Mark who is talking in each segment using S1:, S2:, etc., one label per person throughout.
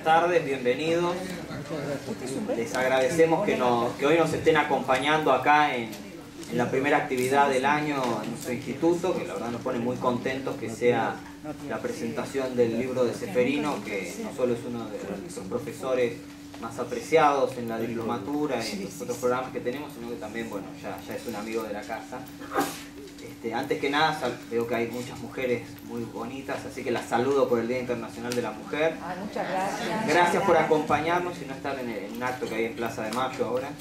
S1: tardes, bienvenidos. Les agradecemos que hoy nos estén acompañando acá en la primera actividad del año en nuestro instituto, que la verdad nos pone muy contentos que sea la presentación del libro de Ceferino, que no solo es uno de nuestros profesores más apreciados en la diplomatura y en los otros programas que tenemos, sino que también, bueno, ya es un amigo de la casa. Antes que nada, veo que hay muchas mujeres muy bonitas, así que las saludo por el Día Internacional de la Mujer.
S2: Muchas gracias.
S1: Gracias por acompañarnos y no estar en un acto que hay en Plaza de Mayo ahora.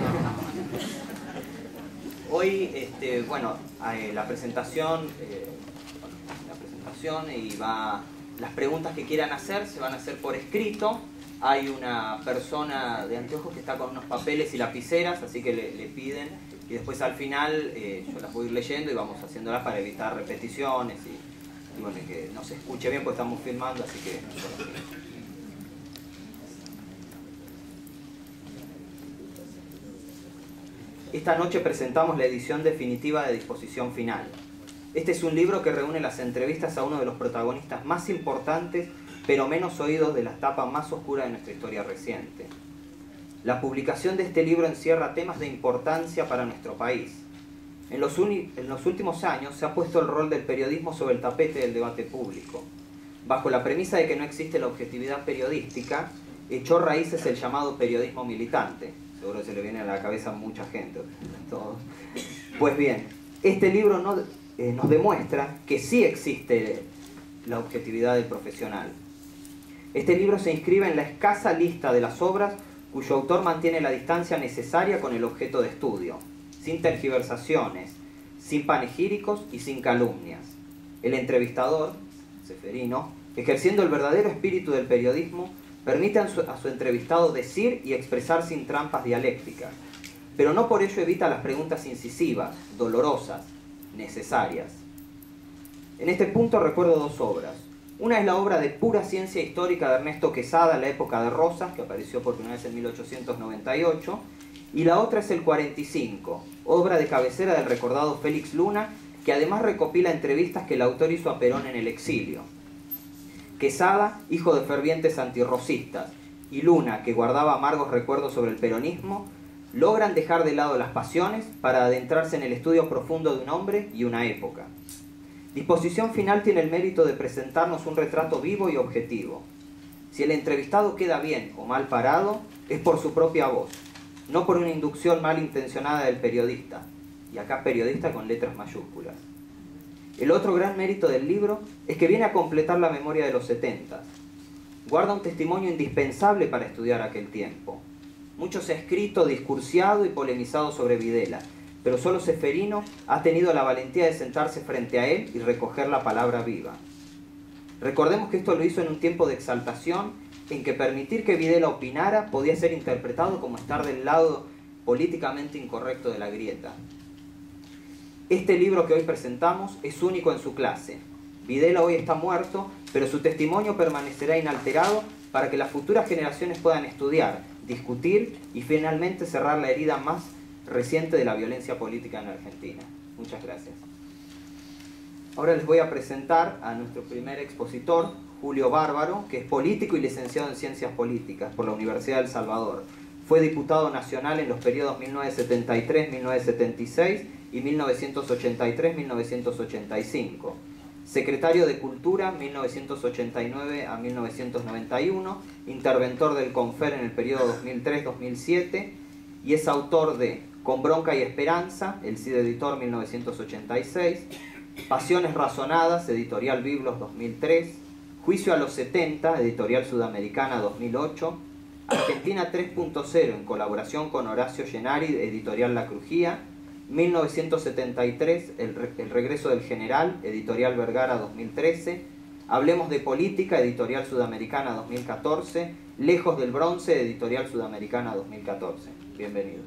S1: Hoy, bueno, la presentación y las preguntas que quieran hacer se van a hacer por escrito. Hay una persona de anteojos que está con unos papeles y lapiceras, así que le piden, y después al final yo las voy a ir leyendo y vamos haciéndolas para evitar repeticiones y bueno, que no se escuche bien porque estamos filmando, así que... Esta noche presentamos la edición definitiva de Disposición Final. Este es un libro que reúne las entrevistas a uno de los protagonistas más importantes pero menos oídos de la etapa más oscura de nuestra historia reciente. La publicación de este libro encierra temas de importancia para nuestro país. En los últimos años se ha puesto el rol del periodismo sobre el tapete del debate público. Bajo la premisa de que no existe la objetividad periodística, echó raíces el llamado periodismo militante. Seguro que se le viene a la cabeza a mucha gente. Todos. Pues bien, este libro nos demuestra que sí existe la objetividad del profesional. Este libro se inscribe en la escasa lista de las obras cuyo autor mantiene la distancia necesaria con el objeto de estudio, sin tergiversaciones, sin panegíricos y sin calumnias. El entrevistador, Ceferino, ejerciendo el verdadero espíritu del periodismo, permite a su entrevistado decir y expresar sin trampas dialécticas, pero no por ello evita las preguntas incisivas, dolorosas, necesarias. En este punto recuerdo dos obras. Una es la obra de pura ciencia histórica de Ernesto Quesada, La época de Rosas, que apareció por primera vez en 1898, y la otra es El 45, obra de cabecera del recordado Félix Luna, que además recopila entrevistas que el autor hizo a Perón en el exilio. Quesada, hijo de fervientes antirrosistas, y Luna, que guardaba amargos recuerdos sobre el peronismo, logran dejar de lado las pasiones para adentrarse en el estudio profundo de un hombre y una época. Disposición Final tiene el mérito de presentarnos un retrato vivo y objetivo. Si el entrevistado queda bien o mal parado, es por su propia voz, no por una inducción malintencionada del periodista, y acá periodista con letras mayúsculas. El otro gran mérito del libro es que viene a completar la memoria de los 70. Guarda un testimonio indispensable para estudiar aquel tiempo. Mucho se ha escrito, discursiado y polemizado sobre Videla, pero solo Ceferino ha tenido la valentía de sentarse frente a él y recoger la palabra viva. Recordemos que esto lo hizo en un tiempo de exaltación en que permitir que Videla opinara podía ser interpretado como estar del lado políticamente incorrecto de la grieta. Este libro que hoy presentamos es único en su clase. Videla hoy está muerto, pero su testimonio permanecerá inalterado para que las futuras generaciones puedan estudiar, discutir y finalmente cerrar la herida más reciente de la violencia política en Argentina. Muchas gracias. Ahora les voy a presentar a nuestro primer expositor, Julio Bárbaro, que es político y licenciado en Ciencias Políticas por la Universidad de El Salvador. Fue diputado nacional en los periodos 1973-1976 y 1983-1985. Secretario de Cultura 1989 a 1991, interventor del CONFER en el periodo 2003-2007 y es autor de Con bronca y esperanza, el Cid Editor 1986, Pasiones razonadas, editorial Biblos 2003, Juicio a los 70, editorial Sudamericana 2008, Argentina 3.0 en colaboración con Horacio Llenari, editorial La Crujía, 1973, el regreso del general, editorial Vergara 2013, Hablemos de política, editorial Sudamericana 2014, Lejos del bronce, editorial Sudamericana 2014. Bienvenido.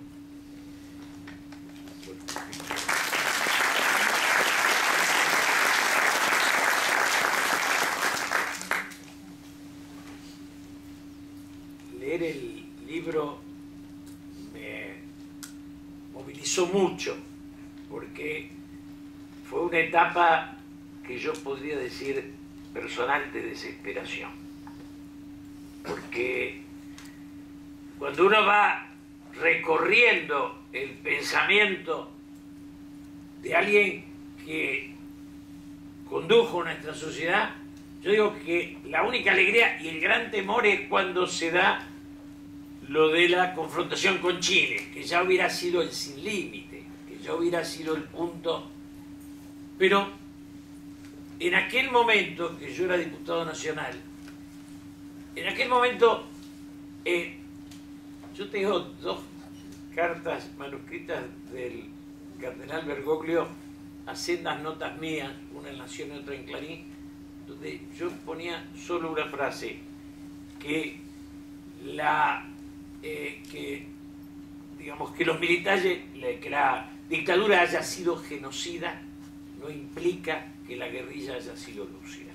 S3: Leer el libro me movilizó mucho, porque fue una etapa que yo podría decir personal de desesperación. porque cuando uno va recorriendo el pensamiento de alguien que condujo nuestra sociedad, yo digo que la única alegría y el gran temor es cuando se da lo de la confrontación con Chile, que ya hubiera sido el sin límite, que ya hubiera sido el punto. Pero en aquel momento, que yo era diputado nacional, en aquel momento yo tengo dos cartas manuscritas del cardenal Bergoglio a sendas notas mías, una en Nación y otra en Clarín, donde yo ponía solo una frase, que digamos que los militares, que la dictadura haya sido genocida, no implica que la guerrilla haya sido lúcida.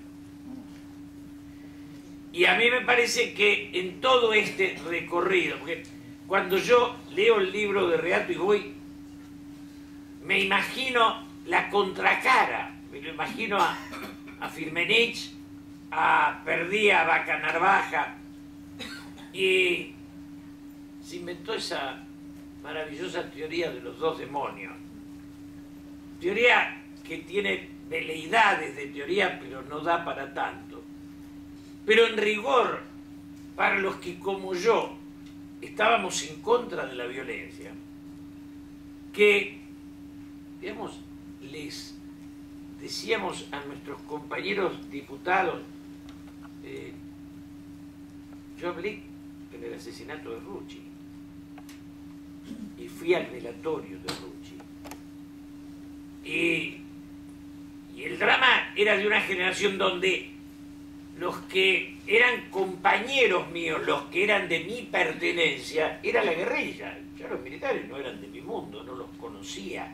S3: Y a mí me parece que en todo este recorrido, porque cuando yo leo el libro de Reato y voy, me imagino la contracara, me lo imagino a Firmenich, a Perdía, a Vaca Narvaja, y se inventó esa maravillosa teoría de los dos demonios. Teoría que tiene veleidades de teoría, pero no da para tanto. Pero en rigor, para los que como yo estábamos en contra de la violencia, que, digamos, les decíamos a nuestros compañeros diputados, yo hablé en el asesinato de Rucci y fui al velatorio de Rucci, y el drama era de una generación donde los que eran compañeros míos, los que eran de mi pertenencia, era la guerrilla. Ya los militares no eran de mi mundo, no los conocía.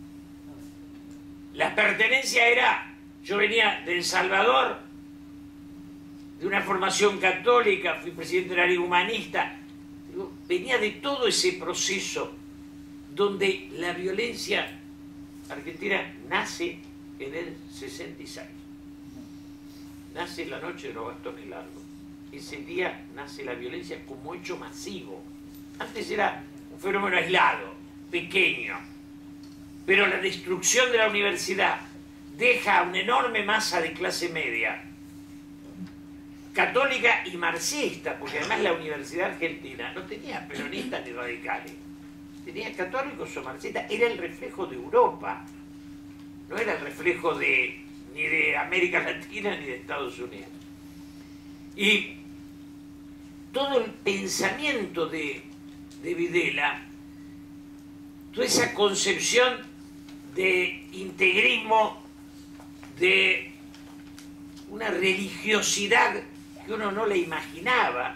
S3: La pertenencia era, yo venía de El Salvador, de una formación católica, fui presidente de la Liga Humanista, venía de todo ese proceso donde la violencia argentina nace en el 66. Nace la noche de los bastones largos. Ese día nace la violencia como hecho masivo. Antes era un fenómeno aislado, pequeño. Pero la destrucción de la universidad deja una enorme masa de clase media, católica y marxista, porque además la Universidad Argentina no tenía peronistas ni radicales, tenía católicos o marxistas, era el reflejo de Europa, no era el reflejo ni de América Latina ni de Estados Unidos. Y todo el pensamiento de Videla, toda esa concepción de integrismo, de una religiosidad que uno no le imaginaba.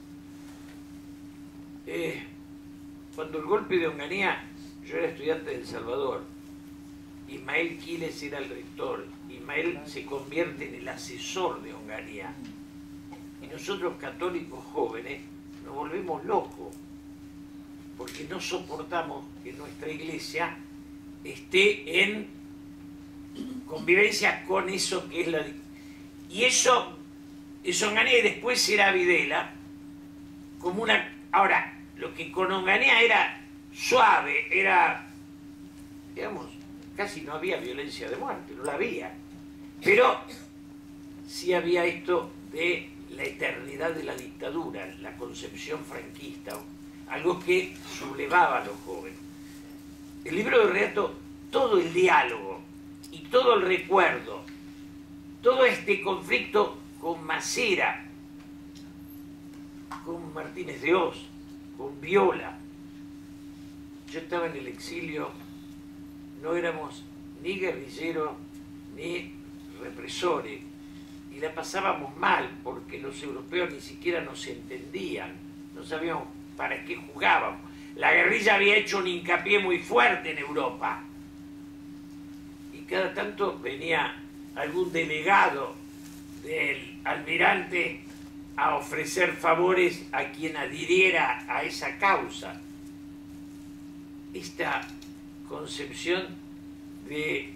S3: Cuando el golpe de Onganía, yo era estudiante de El Salvador, Ismael Quiles era el rector, Ismael se convierte en el asesor de Onganía, y nosotros católicos jóvenes nos volvemos locos, porque no soportamos que nuestra iglesia esté en convivencia con eso que es la... Y eso es Onganía, y después será Videla, como una... Ahora, lo que con Onganía era suave, era, digamos, casi no había violencia de muerte, no la había, pero sí había esto de la eternidad de la dictadura, la concepción franquista, algo que sublevaba a los jóvenes. El libro de Reato, todo el diálogo y todo el recuerdo, todo este conflicto con Macera, con Martínez de Hoz, con Viola. Yo estaba en el exilio, no éramos ni guerrilleros ni represores, y la pasábamos mal porque los europeos ni siquiera nos entendían, no sabíamos para qué jugábamos. La guerrilla había hecho un hincapié muy fuerte en Europa, y cada tanto venía algún delegado del almirante a ofrecer favores a quien adhiriera a esa causa. Esta concepción de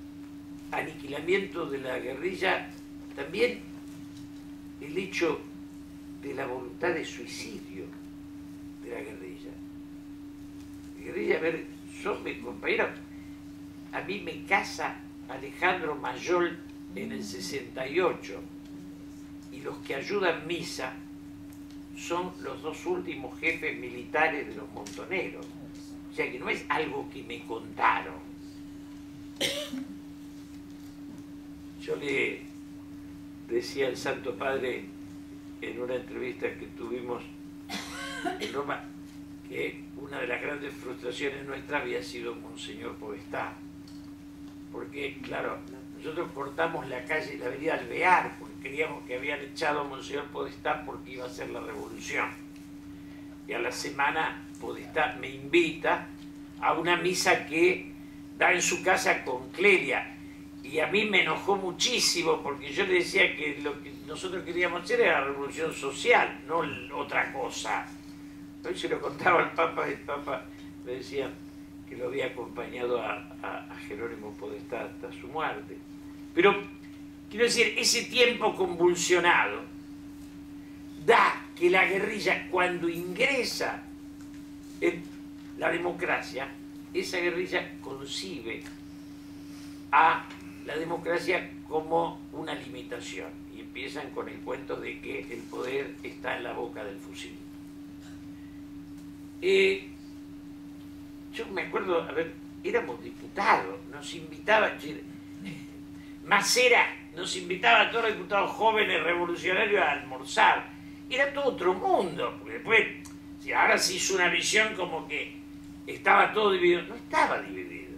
S3: aniquilamiento de la guerrilla, también el hecho de la voluntad de suicidio de la guerrilla. La guerrilla, a ver, son mis compañeros. A mí me casa Alejandro Mayol en el 68 y los que ayudan misa son los dos últimos jefes militares de los montoneros. O sea que no es algo que me contaron. Yo le decía al Santo Padre en una entrevista que tuvimos en Roma que una de las grandes frustraciones nuestras había sido Monseñor Podestá. Porque, claro, nosotros cortamos la calle, la avenida Alvear, porque creíamos que habían echado a Monseñor Podestá porque iba a ser la revolución. Y a la semana Podestá me invita a una misa que da en su casa con Clelia. Y a mí me enojó muchísimo porque yo le decía que lo que nosotros queríamos hacer era la revolución social, no otra cosa. Hoy se lo contaba al Papa y el Papa me decía que lo había acompañado a Jerónimo Podestá hasta su muerte. Pero, quiero decir, ese tiempo convulsionado da que la guerrilla, cuando ingresa en la democracia, esa guerrilla concibe a la democracia como una limitación y empiezan con el cuento de que el poder está en la boca del fusil. Yo me acuerdo, a ver, éramos diputados, nos invitaba, Macera nos invitaba a todos los diputados jóvenes revolucionarios a almorzar. Era todo otro mundo, porque después, si ahora se hizo una visión como que estaba todo dividido. No estaba dividido.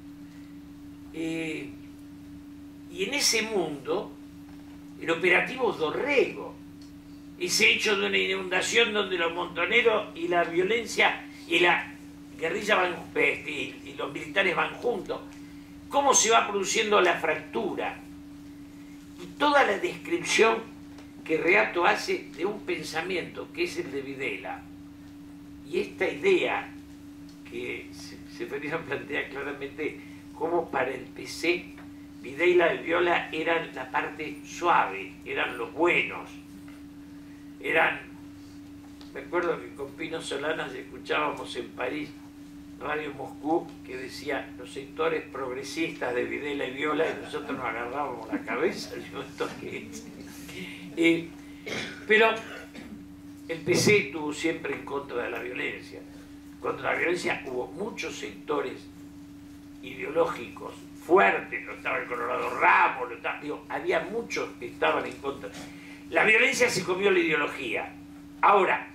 S3: Y en ese mundo, el operativo Dorrego, ese hecho de una inundación donde los montoneros y la violencia y la guerrilla van, y los militares van juntos, cómo se va produciendo la fractura y toda la descripción que Reato hace de un pensamiento que es el de Videla y esta idea que Seferino plantea claramente como para el PC Videla y Viola eran la parte suave, eran los buenos, eran, me acuerdo que con Pino Solanas escuchábamos en París Radio Moscú que decía los sectores progresistas de Videla y Viola y nosotros nos agarrábamos la cabeza. Yo, ¿esto qué es? Pero el PC estuvo siempre en contra de la violencia. Contra la violencia hubo muchos sectores ideológicos fuertes, no estaba el Colorado Ramos, no estaba, digo, había muchos que estaban en contra. La violencia se comió la ideología. Ahora,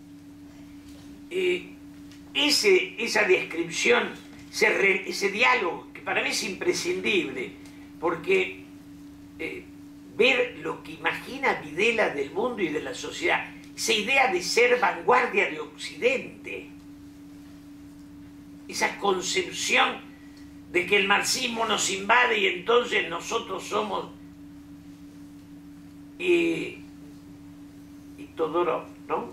S3: esa descripción, ese diálogo, que para mí es imprescindible, porque ver lo que imagina Videla del mundo y de la sociedad, esa idea de ser vanguardia de Occidente, esa concepción de que el marxismo nos invade y entonces nosotros somos y Todorov, ¿no?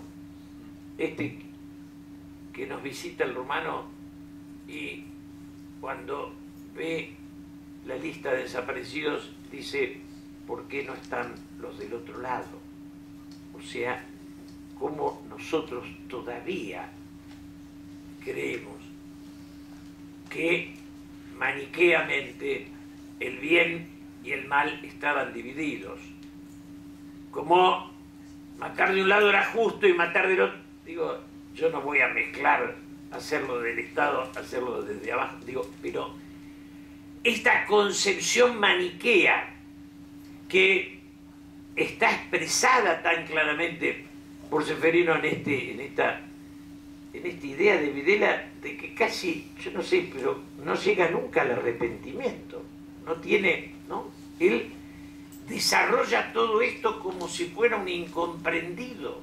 S3: Que nos visita el rumano y cuando ve la lista de desaparecidos dice, ¿por qué no están los del otro lado? O sea, cómo nosotros todavía creemos que maniqueamente el bien y el mal estaban divididos. Como matar de un lado era justo y matar del otro, digo, yo no voy a mezclar hacerlo del Estado, hacerlo desde abajo, digo, pero esta concepción maniquea que está expresada tan claramente por Seferino en esta idea de Videla de que casi, yo no sé, pero no llega nunca al arrepentimiento, no tiene, ¿no? Él desarrolla todo esto como si fuera un incomprendido.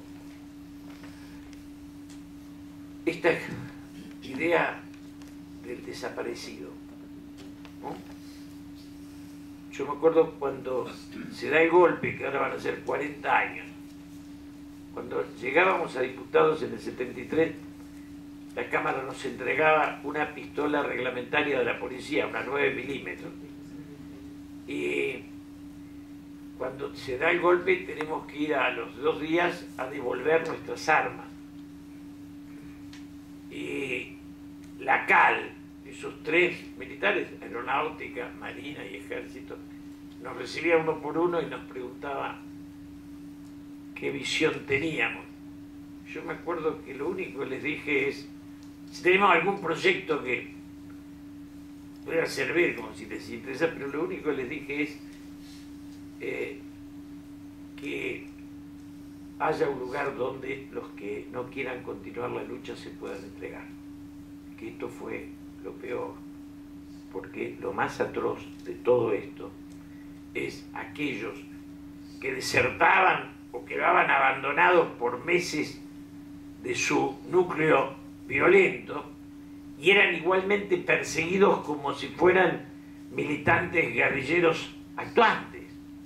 S3: Esta idea del desaparecido, ¿no? Yo me acuerdo cuando se da el golpe, que ahora van a ser 40 años, cuando llegábamos a diputados en el 73, la Cámara nos entregaba una pistola reglamentaria de la policía, una 9 milímetros. Y cuando se da el golpe tenemos que ir a los 2 días a devolver nuestras armas. Y la CAL, esos 3 militares, aeronáutica, marina y ejército, nos recibía uno por uno y nos preguntaba qué visión teníamos. Yo me acuerdo que lo único que les dije es, si tenemos algún proyecto que pueda servir, como si les interesa, pero lo único que les dije es que haya un lugar donde los que no quieran continuar la lucha se puedan entregar. Que esto fue lo peor, porque lo más atroz de todo esto es aquellos que desertaban o quedaban abandonados por meses de su núcleo violento y eran igualmente perseguidos como si fueran militantes guerrilleros actuantes,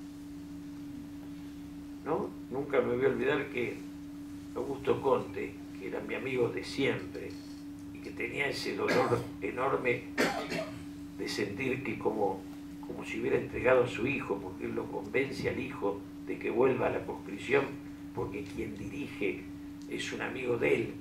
S3: ¿no? Nunca me voy a olvidar que Augusto Conte, que era mi amigo de siempre y que tenía ese dolor enorme de sentir que como si hubiera entregado a su hijo, porque él lo convence al hijo de que vuelva a la conscripción, porque quien dirige es un amigo de él,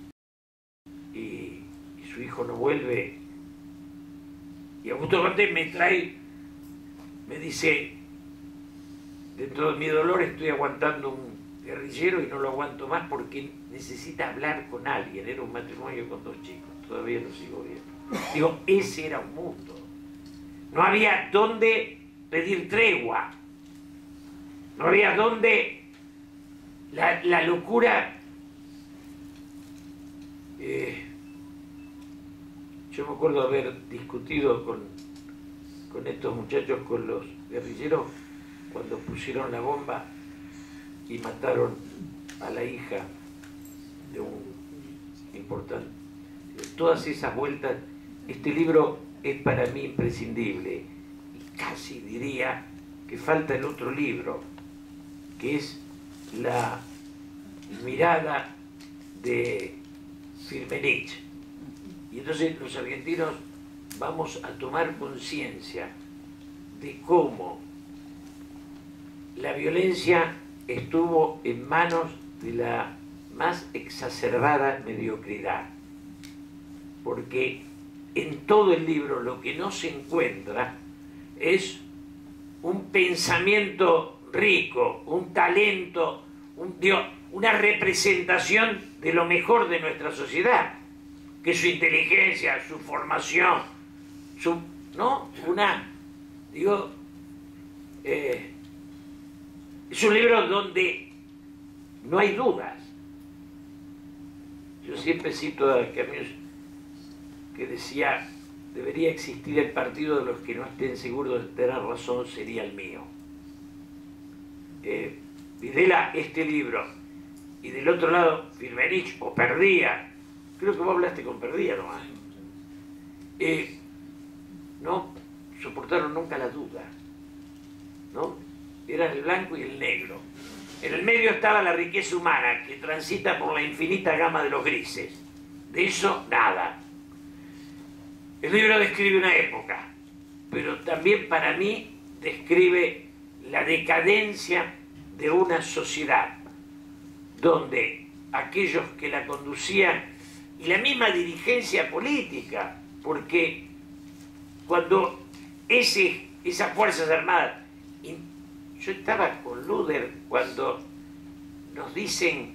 S3: y su hijo no vuelve. Y Augusto Conte me dice, dentro de mi dolor estoy aguantando un guerrillero y no lo aguanto más porque necesita hablar con alguien. Era un matrimonio con 2 chicos, todavía lo sigo viendo. Digo, ese era un mundo. No había dónde pedir tregua. No había dónde la locura. Yo me acuerdo haber discutido con estos muchachos, con los guerrilleros, cuando pusieron la bomba y mataron a la hija de un importante. Todas esas vueltas, este libro es para mí imprescindible. Y casi diría que falta el otro libro, que es la mirada de Firmenich. Y entonces los argentinos vamos a tomar conciencia de cómo la violencia estuvo en manos de la más exacerbada mediocridad. Porque en todo el libro lo que no se encuentra es un pensamiento rico, un talento, una representación de lo mejor de nuestra sociedad, que su inteligencia, su formación, es un libro donde no hay dudas. Yo siempre cito a Camus, que decía, debería existir el partido de los que no estén seguros de tener razón, sería el mío. Videla, este libro, y del otro lado Firmenich o Perdía, creo que vos hablaste con Perdía nomás, no soportaron nunca la duda, ¿no? Eran el blanco y el negro. En el medio estaba la riqueza humana que transita por la infinita gama de los grises. De eso nada. El libro describe una época, pero también para mí describe la decadencia de una sociedad donde aquellos que la conducían y la misma dirigencia política, porque cuando esas Fuerzas Armadas, yo estaba con Luder cuando le dicen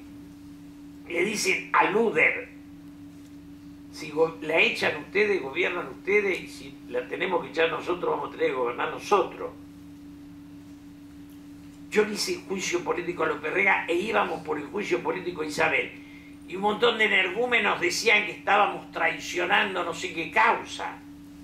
S3: a Luder, si la echan ustedes, gobiernan ustedes, y si la tenemos que echar nosotros, vamos a tener que gobernar nosotros. Yo le hice juicio político a López Rega e íbamos por el juicio político a Isabel. Y un montón de energúmenos decían que estábamos traicionando no sé qué causa.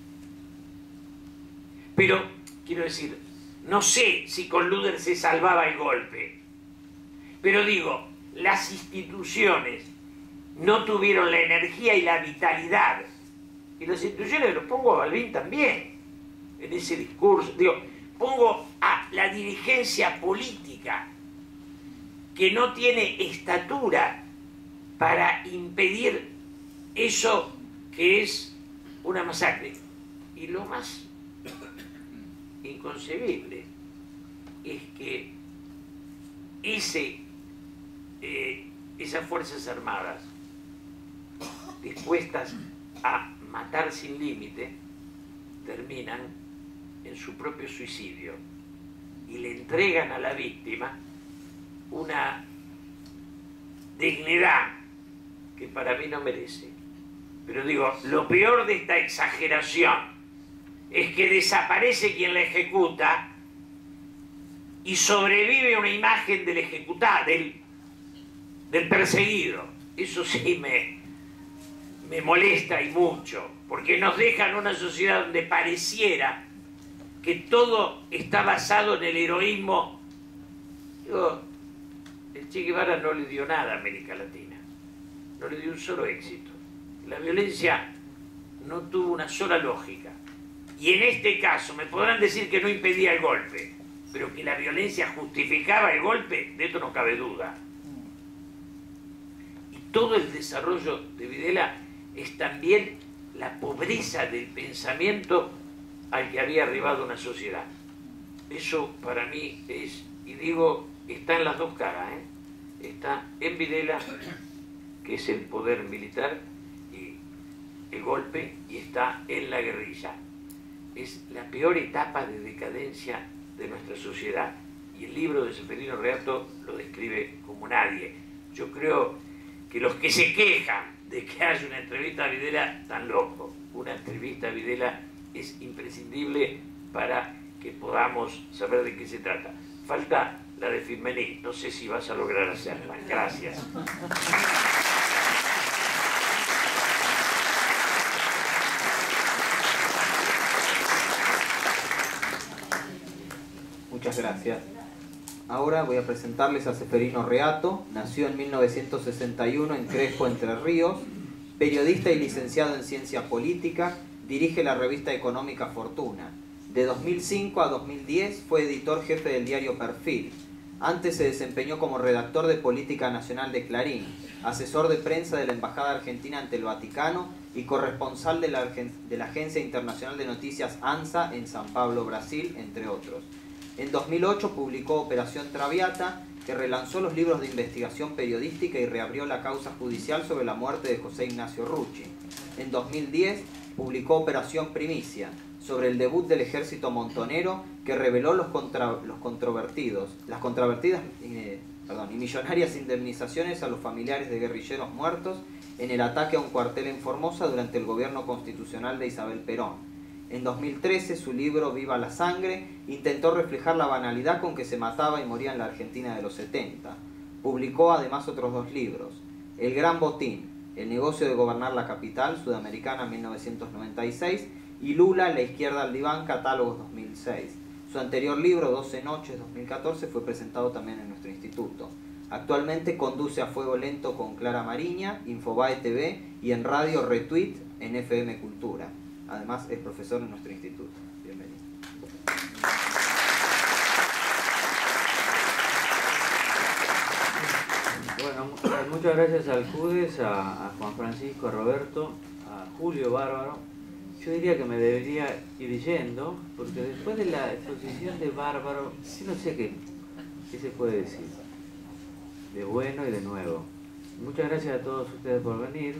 S3: Pero, quiero decir, no sé si con Luder se salvaba el golpe. Pero digo, las instituciones no tuvieron la energía y la vitalidad. Y las instituciones, lo pongo a Balbín también, en ese discurso. Digo, pongo a la dirigencia política que no tiene estatura para impedir eso que es una masacre. Y lo más inconcebible, es que esas Fuerzas Armadas dispuestas a matar sin límite terminan en su propio suicidio y le entregan a la víctima una dignidad que para mí no merece. Pero digo, lo peor de esta exageración es que desaparece quien la ejecuta y sobrevive una imagen del ejecutado, del perseguido. Eso sí me molesta y mucho, porque nos deja en una sociedad donde pareciera que todo está basado en el heroísmo. Digo, el Che Guevara no le dio nada a América Latina, no le dio un solo éxito. La violencia no tuvo una sola lógica. Y en este caso me podrán decir que no impedía el golpe, pero que la violencia justificaba el golpe, de esto no cabe duda. Y todo el desarrollo de Videla es también la pobreza del pensamiento al que había arribado una sociedad. Eso para mí es, y digo, está en las dos caras, ¿eh? Está en Videla, que es el poder militar y el golpe, y está en la guerrilla. Es la peor etapa de decadencia de nuestra sociedad, y el libro de Seferino Reato lo describe como nadie. Yo creo que los que se quejan de que haya una entrevista a Videla están locos. Una entrevista a Videla es imprescindible para que podamos saber de qué se trata. Falta la de Firmenich, no sé si vas a lograr hacerla. Gracias.
S1: Muchas gracias. Ahora voy a presentarles a Seferino Reato. Nació en 1961 en Crespo, Entre Ríos. Periodista y licenciado en Ciencia Política, dirige la revista económica Fortuna. De 2005 a 2010 fue editor jefe del diario Perfil. Antes se desempeñó como redactor de Política Nacional de Clarín, asesor de prensa de la Embajada Argentina ante el Vaticano y corresponsal de la Agencia Internacional de Noticias ANSA en San Pablo, Brasil, entre otros. En 2008 publicó Operación Traviata, que relanzó los libros de investigación periodística y reabrió la causa judicial sobre la muerte de José Ignacio Rucci. En 2010 publicó Operación Primicia, sobre el debut del ejército montonero, que reveló las controvertidas y millonarias indemnizaciones a los familiares de guerrilleros muertos en el ataque a un cuartel en Formosa durante el gobierno constitucional de Isabel Perón. En 2013, su libro Viva la Sangre intentó reflejar la banalidad con que se mataba y moría en la Argentina de los 70. Publicó además otros dos libros: El Gran Botín, el negocio de gobernar la capital sudamericana 1996, y Lula, la izquierda al diván, catálogos 2006. Su anterior libro, 12 noches 2014, fue presentado también en nuestro instituto. Actualmente conduce A Fuego Lento con Clara Mariña, Infobae TV y en Radio Retweet en FM Cultura. Además es profesor en nuestro instituto. Bienvenido.
S2: Bueno, muchas gracias al CUDES, a Juan Francisco, a Roberto, a Julio Bárbaro. Yo diría que me debería ir yendo, porque después de la exposición de Bárbaro, sí no sé qué se puede decir, de bueno y de nuevo. Muchas gracias a todos ustedes por venir.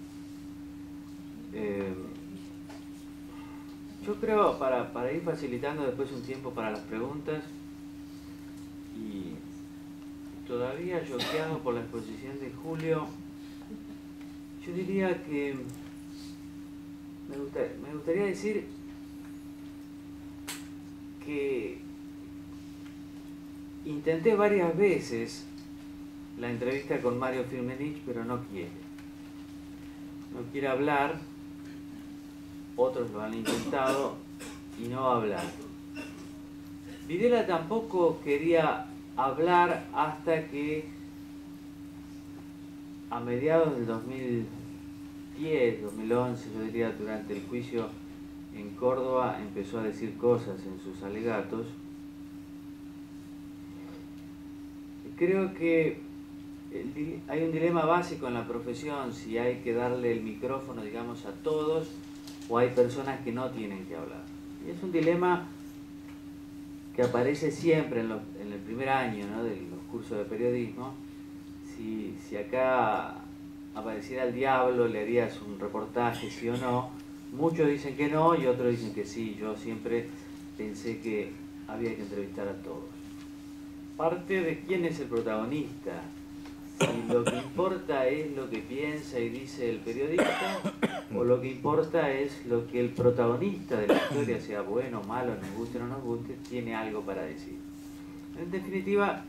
S2: Yo creo, para ir facilitando después un tiempo para las preguntas, y todavía choqueado por la exposición de Julio, yo diría que me gustaría decir que intenté varias veces la entrevista con Mario Firmenich, pero no quiere. No quiere hablar, otros lo han intentado y no va a hablar. Videla tampoco quería hablar hasta que a mediados del 2010, 2011, yo diría, durante el juicio en Córdoba, empezó a decir cosas en sus alegatos. Creo que hay un dilema básico en la profesión, si hay que darle el micrófono, digamos, a todos, o hay personas que no tienen que hablar. Y es un dilema que aparece siempre en el primer año, ¿no?, de los cursos de periodismo. Si acá apareciera el diablo, le harías un reportaje, sí o no. Muchos dicen que no y otros dicen que sí. Yo siempre pensé que había que entrevistar a todos. Parte de quién es el protagonista. Si lo que importa es lo que piensa y dice el periodista, o lo que importa es lo que el protagonista de la historia, sea bueno o malo, nos guste o no nos guste, tiene algo para decir. En definitiva,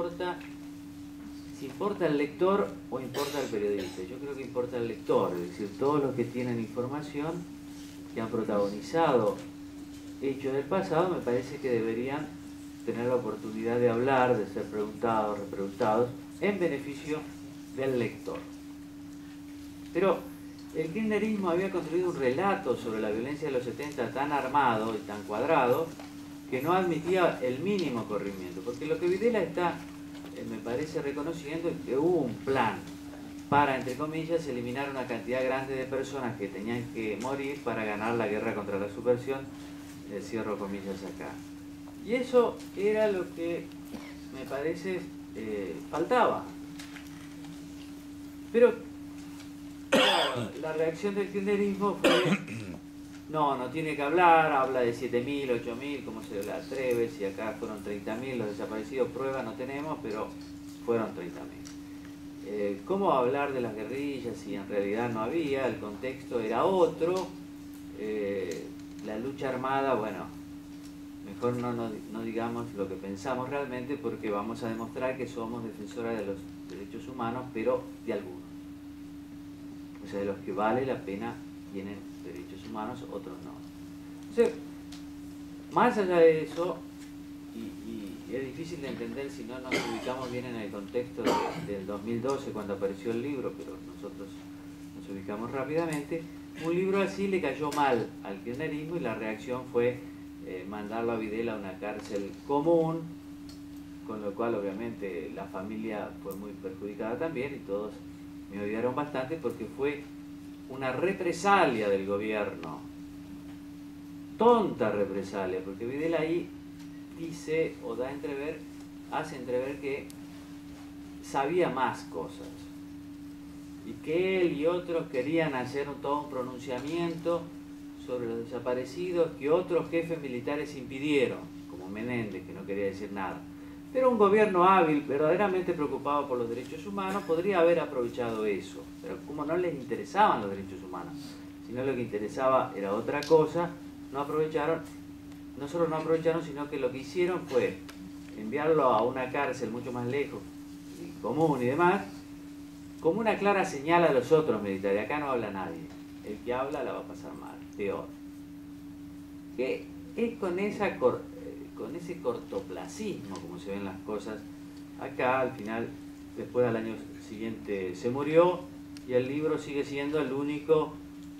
S2: si importa el lector o importa el periodista. Yo creo que importa el lector, es decir, todos los que tienen información, que han protagonizado hechos del pasado, me parece que deberían tener la oportunidad de hablar, de ser preguntados, repreguntados, en beneficio del lector. Pero el kirchnerismo había construido un relato sobre la violencia de los 70 tan armado y tan cuadrado que no admitía el mínimo corrimiento, porque lo que Videla está, me parece, reconociendo es que hubo un plan para, entre comillas, eliminar una cantidad grande de personas que tenían que morir para ganar la guerra contra la subversión, cierro comillas acá. Y eso era lo que me parece faltaba. Pero claro, la reacción del kirchnerismo fue: no tiene que hablar, habla de 7.000, 8.000, ¿cómo se le atreve? Si acá fueron 30.000 los desaparecidos, pruebas no tenemos, pero fueron 30.000. ¿Cómo hablar de las guerrillas si en realidad no había? El contexto era otro. La lucha armada, bueno, mejor no digamos lo que pensamos realmente, porque vamos a demostrar que somos defensoras de los derechos humanos, pero de algunos. O sea, de los que vale la pena tienen derechos humanos, otros no. Entonces, más allá de eso, y es difícil de entender si no nos ubicamos bien en el contexto del 2012, cuando apareció el libro, pero nosotros nos ubicamos rápidamente, un libro así le cayó mal al kirchnerismo y la reacción fue mandarlo a Videla a una cárcel común, con lo cual obviamente la familia fue muy perjudicada también y todos me odiaron bastante porque fue una represalia del gobierno, tonta represalia, porque Videla ahí dice o hace entrever que sabía más cosas y que él y otros querían hacer todo un pronunciamiento sobre los desaparecidos que otros jefes militares impidieron, como Menéndez, que no quería decir nada. Pero un gobierno hábil, verdaderamente preocupado por los derechos humanos, podría haber aprovechado eso. Pero como no les interesaban los derechos humanos, sino lo que interesaba era otra cosa, no aprovecharon. No solo no aprovecharon, sino que lo que hicieron fue enviarlo a una cárcel mucho más lejos, común y demás, como una clara señal a los otros militares. Acá no habla nadie. El que habla la va a pasar mal, peor. Que es con ese cortoplacismo como se ven las cosas. Acá al final, después al año siguiente se murió y el libro sigue siendo el único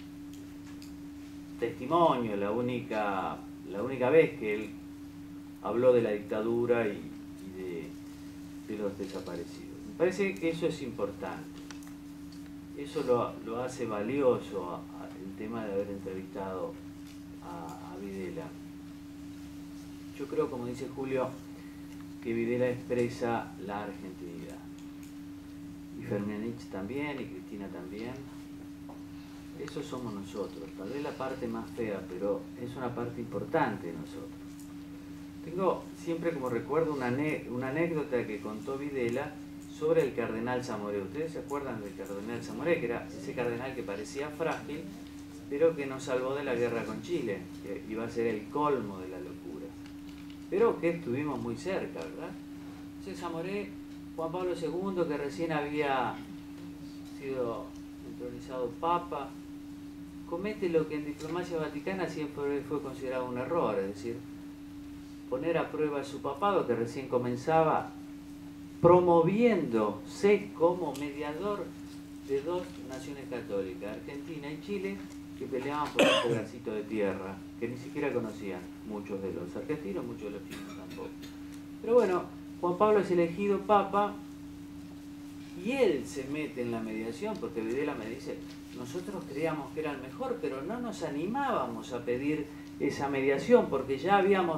S2: testimonio, la única vez que él habló de la dictadura y de los desaparecidos. Me parece que eso es importante. Eso lo hace valioso el tema de haber entrevistado a Videla. Yo creo, como dice Julio, que Videla expresa la argentinidad. Y Fernanich también, y Cristina también. Eso somos nosotros. Tal vez la parte más fea, pero es una parte importante de nosotros. Tengo siempre como recuerdo una anécdota que contó Videla sobre el cardenal Zamoré. ¿Ustedes se acuerdan del cardenal Zamoré? Que era ese cardenal que parecía frágil, pero que nos salvó de la guerra con Chile, que iba a ser el colmo de la locura. Pero que estuvimos muy cerca, ¿verdad? Ese Zamoré, Juan Pablo II, que recién había sido entronizado papa, comete lo que en diplomacia vaticana siempre fue considerado un error, es decir, poner a prueba su papado, que recién comenzaba, promoviéndose como mediador de dos naciones católicas, Argentina y Chile, que peleaban por un pedacito de tierra, que ni siquiera conocían muchos de los argentinos, muchos de los chilenos tampoco. Pero bueno, Juan Pablo es elegido papa y él se mete en la mediación, porque Videla me dice, nosotros creíamos que era el mejor, pero no nos animábamos a pedir esa mediación, porque ya habíamos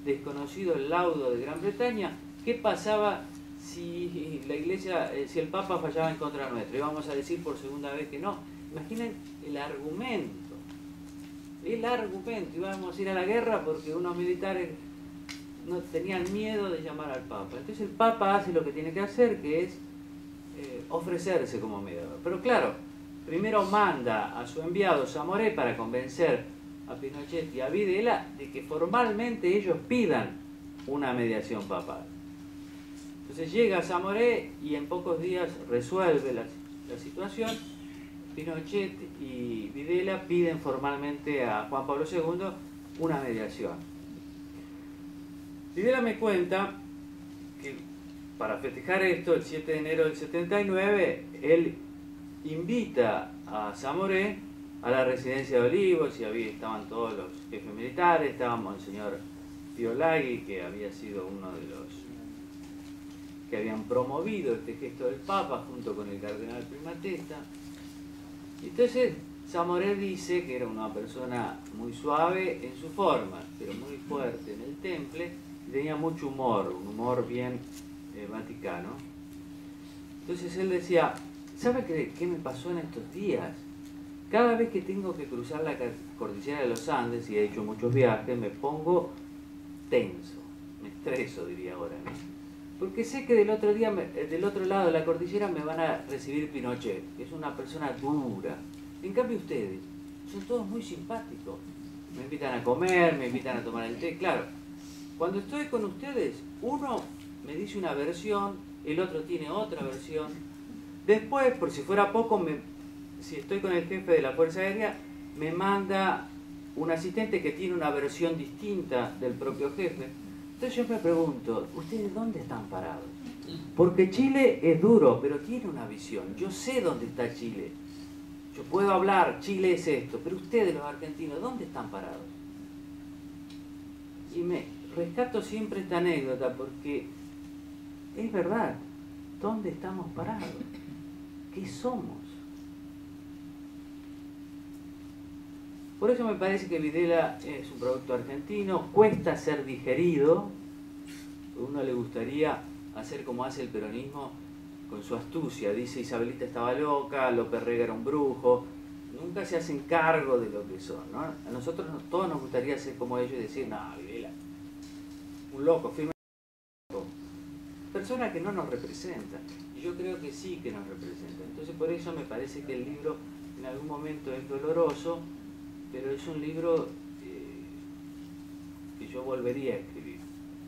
S2: desconocido el laudo de Gran Bretaña, ¿qué pasaba si la Iglesia, si el Papa fallaba en contra nuestro? Íbamos a decir por segunda vez que no. Imaginen el argumento. Íbamos a ir a la guerra porque unos militares no tenían miedo de llamar al Papa. Entonces el Papa hace lo que tiene que hacer, que es ofrecerse como mediador. Pero claro, primero manda a su enviado Zamoré para convencer a Pinochet y a Videla de que formalmente ellos pidan una mediación papal. Entonces llega Zamoré y en pocos días resuelve la situación. Pinochet y Videla piden formalmente a Juan Pablo II una mediación. Videla me cuenta que para festejar esto, el 7 de enero del 79, él invita a Zamoré a la residencia de Olivos, y estaban todos los jefes militares, estaba Monseñor Piolagui, que había sido uno de los que habían promovido este gesto del Papa junto con el cardenal Primatesta. Entonces Zamoré dice que era una persona muy suave en su forma, pero muy fuerte en el temple, y tenía mucho humor, un humor bien vaticano. Entonces él decía, ¿sabe qué me pasó en estos días? Cada vez que tengo que cruzar la cordillera de los Andes, y he hecho muchos viajes, me pongo tenso, me estreso, diría ahora, ¿no? Porque sé que del otro lado de la cordillera me van a recibir Pinochet, que es una persona dura. En cambio ustedes son todos muy simpáticos. Me invitan a comer, me invitan a tomar el té. Claro, cuando estoy con ustedes, uno me dice una versión, el otro tiene otra versión. Después, por si fuera poco, si estoy con el jefe de la Fuerza Aérea, me manda un asistente que tiene una versión distinta del propio jefe. Entonces yo me pregunto, ¿ustedes dónde están parados? Porque Chile es duro, pero tiene una visión. Yo sé dónde está Chile. Yo puedo hablar, Chile es esto, pero ustedes, los argentinos, ¿dónde están parados? Y me rescato siempre esta anécdota porque es verdad. ¿Dónde estamos parados? ¿Qué somos? Por eso me parece que Videla es un producto argentino, cuesta ser digerido. A uno le gustaría hacer como hace el peronismo con su astucia. Dice Isabelita estaba loca, López Rega era un brujo. Nunca se hacen cargo de lo que son, ¿no? A nosotros todos nos gustaría ser como ellos y decir, no, Videla, un loco, firme. Persona que no nos representa. Y yo creo que sí que nos representa. Entonces por eso me parece que el libro en algún momento es doloroso, pero es un libro que yo volvería a escribir.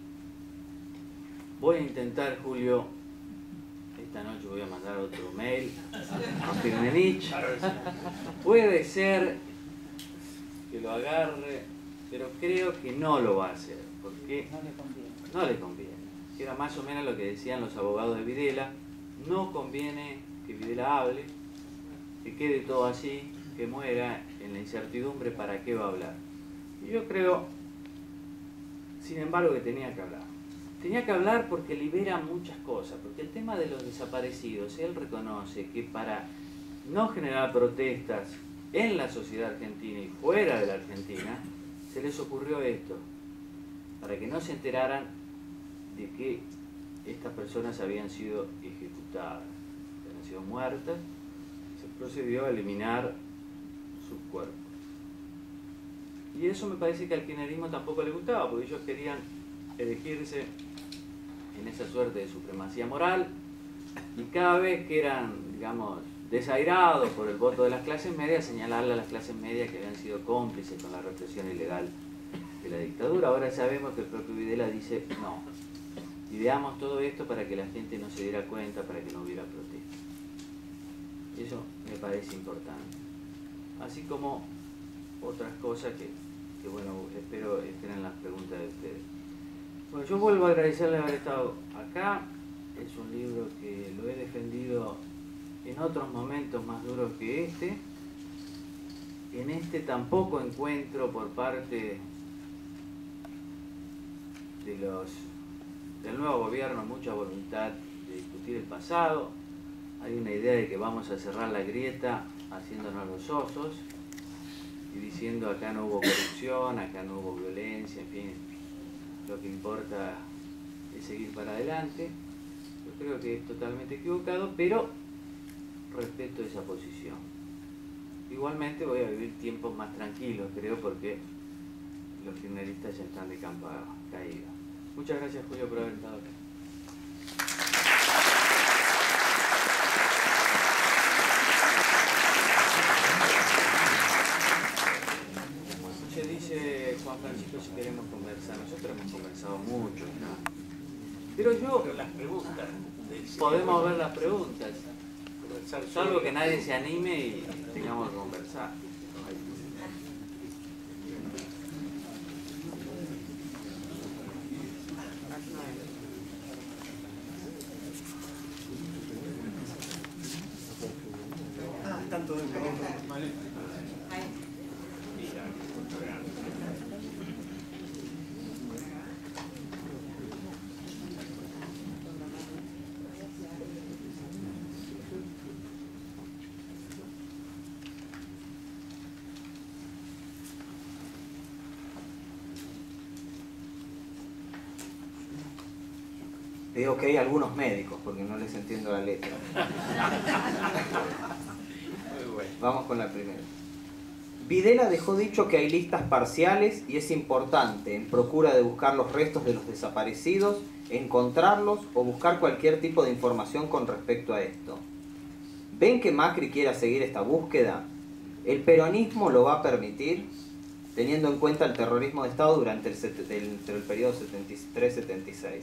S2: Voy a intentar, Julio, esta noche voy a mandar otro mail a Firmenich. Puede ser que lo agarre, pero creo que no lo va a hacer, porque no le conviene. Era más o menos lo que decían los abogados de Videla, no conviene que Videla hable, que quede todo así, que muera en la incertidumbre, ¿para qué va a hablar? Y yo creo, sin embargo, que tenía que hablar. Tenía que hablar porque libera muchas cosas, porque el tema de los desaparecidos, él reconoce que para no generar protestas en la sociedad argentina y fuera de la Argentina, se les ocurrió esto, para que no se enteraran de que estas personas habían sido ejecutadas, habían sido muertas, se procedió a eliminar sus cuerpos. Y eso me parece que al kirchnerismo tampoco le gustaba, porque ellos querían elegirse en esa suerte de supremacía moral, y cada vez que eran, digamos, desairados por el voto de las clases medias, señalarle a las clases medias que habían sido cómplices con la represión ilegal de la dictadura. Ahora sabemos que el propio Videla dice, no, ideamos todo esto para que la gente no se diera cuenta, para que no hubiera protesta. Eso me parece importante. Así como otras cosas que bueno, espero estén en las preguntas de ustedes. Bueno, yo vuelvo a agradecerles haber estado acá. Es un libro que lo he defendido en otros momentos más duros que este. En este tampoco encuentro por parte del nuevo gobierno mucha voluntad de discutir el pasado. Hay una idea de que vamos a cerrar la grieta haciéndonos los osos y diciendo acá no hubo corrupción, acá no hubo violencia, en fin. lo que importa es seguir para adelante. Yo creo que es totalmente equivocado, pero respeto esa posición. Igualmente voy a vivir tiempos más tranquilos, creo, porque los kirchneristas ya están de capa caída. Muchas gracias, Julio, por haber estado acá. Dice Juan Francisco si queremos conversar. Nosotros hemos conversado mucho, ¿no? Pero
S3: las preguntas.
S2: Podemos ver las preguntas. Salvo que nadie se anime y tengamos que conversar.
S4: Tanto de vale.
S1: Veo que hay algunos médicos, porque no les entiendo la letra.
S3: Muy bueno.
S1: Vamos con la primera. Videla dejó dicho que hay listas parciales y es importante, en procura de buscar los restos de los desaparecidos, encontrarlos o buscar cualquier tipo de información con respecto a esto. ¿Ven que Macri quiera seguir esta búsqueda? ¿El peronismo lo va a permitir, teniendo en cuenta el terrorismo de Estado durante el periodo 73-76?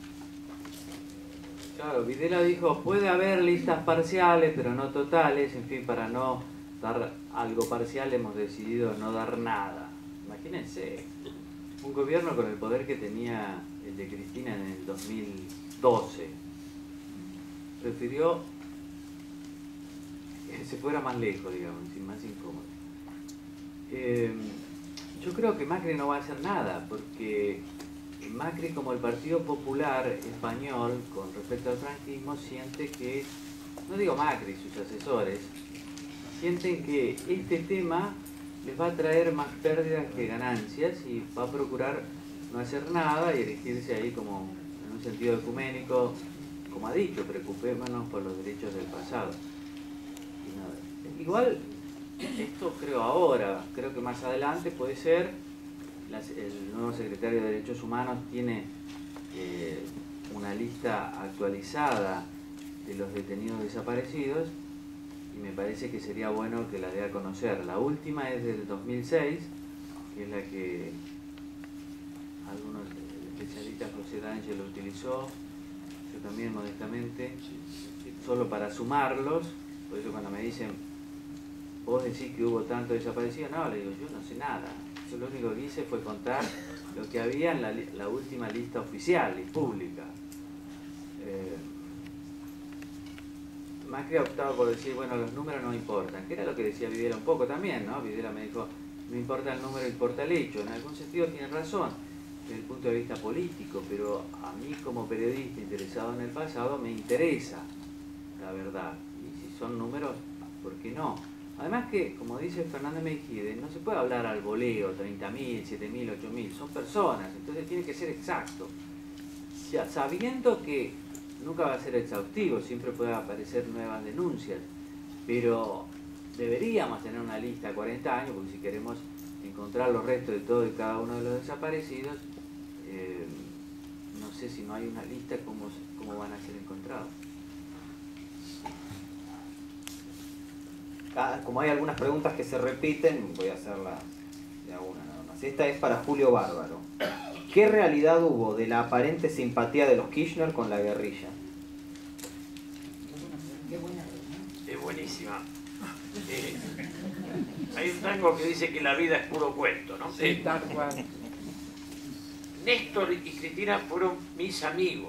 S2: Claro, Videla dijo, puede haber listas parciales, pero no totales. En fin, para no dar algo parcial hemos decidido no dar nada. Imagínense, un gobierno con el poder que tenía el de Cristina en el 2012 prefirió que se fuera más lejos, digamos, más incómodo. Yo creo que Macri no va a hacer nada, porque Macri, como el Partido Popular Español, con respecto al franquismo, siente que, no digo Macri, sus asesores, sienten que este tema les va a traer más pérdidas que ganancias y va a procurar no hacer nada y erigirse ahí como en un sentido ecuménico, como ha dicho, preocupémonos por los derechos del pasado. Y nada. Igual, esto creo ahora, creo que más adelante puede ser. El nuevo secretario de Derechos Humanos tiene una lista actualizada de los detenidos desaparecidos y me parece que sería bueno que la dé a conocer. La última es del 2006, que es la que algunos especialistas, José D'Angelo utilizó, yo también modestamente, solo para sumarlos. Por eso cuando me dicen, vos decís que hubo tanto desaparecido, no, le digo, yo no sé nada. Yo lo único que hice fue contar lo que había en la última lista oficial y pública. Macri ha optado por decir, bueno, los números no importan, que era lo que decía Videla un poco también, ¿no? Videla me dijo, no importa el número, importa el hecho. En algún sentido tiene razón, desde el punto de vista político, pero a mí como periodista interesado en el pasado me interesa la verdad. Y si son números, ¿por qué no? Además que, como dice Fernández Mejide, no se puede hablar al voleo, 30.000, 7.000, 8.000, son personas, entonces tiene que ser exacto. Ya, sabiendo que nunca va a ser exhaustivo, siempre puede aparecer nuevas denuncias, pero deberíamos tener una lista a 40 años, porque si queremos encontrar los restos de todo y cada uno de los desaparecidos, no sé si no hay una lista, cómo van a ser encontrados.
S1: Como hay algunas preguntas que se repiten, voy a hacerlas de a una nada más. Esta es para Julio Bárbaro. ¿Qué realidad hubo de la aparente simpatía de los Kirchner con la guerrilla?
S3: Es buenísima. Hay un tango que dice que la vida es puro cuento, ¿no?
S4: Sí, tal cual.
S3: Néstor y Cristina fueron mis amigos.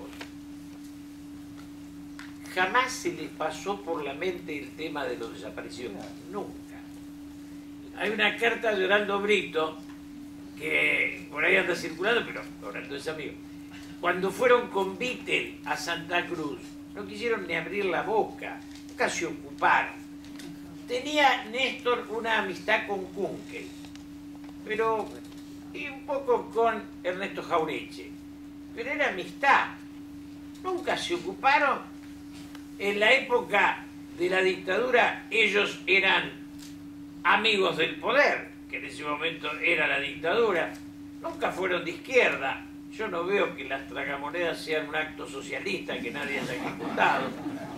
S3: Jamás se les pasó por la mente el tema de los desaparecidos. Nunca. Hay una carta de Orlando Brito, que por ahí anda circulando, pero Orlando es amigo. Cuando fueron con Vittel a Santa Cruz, no quisieron ni abrir la boca, nunca se ocuparon. Tenía Néstor una amistad con Kunkel, pero y un poco con Ernesto Jauretche, pero era amistad. Nunca se ocuparon. En la época de la dictadura ellos eran amigos del poder, que en ese momento era la dictadura. Nunca fueron de izquierda. Yo no veo que las tragamonedas sean un acto socialista que nadie haya ejecutado.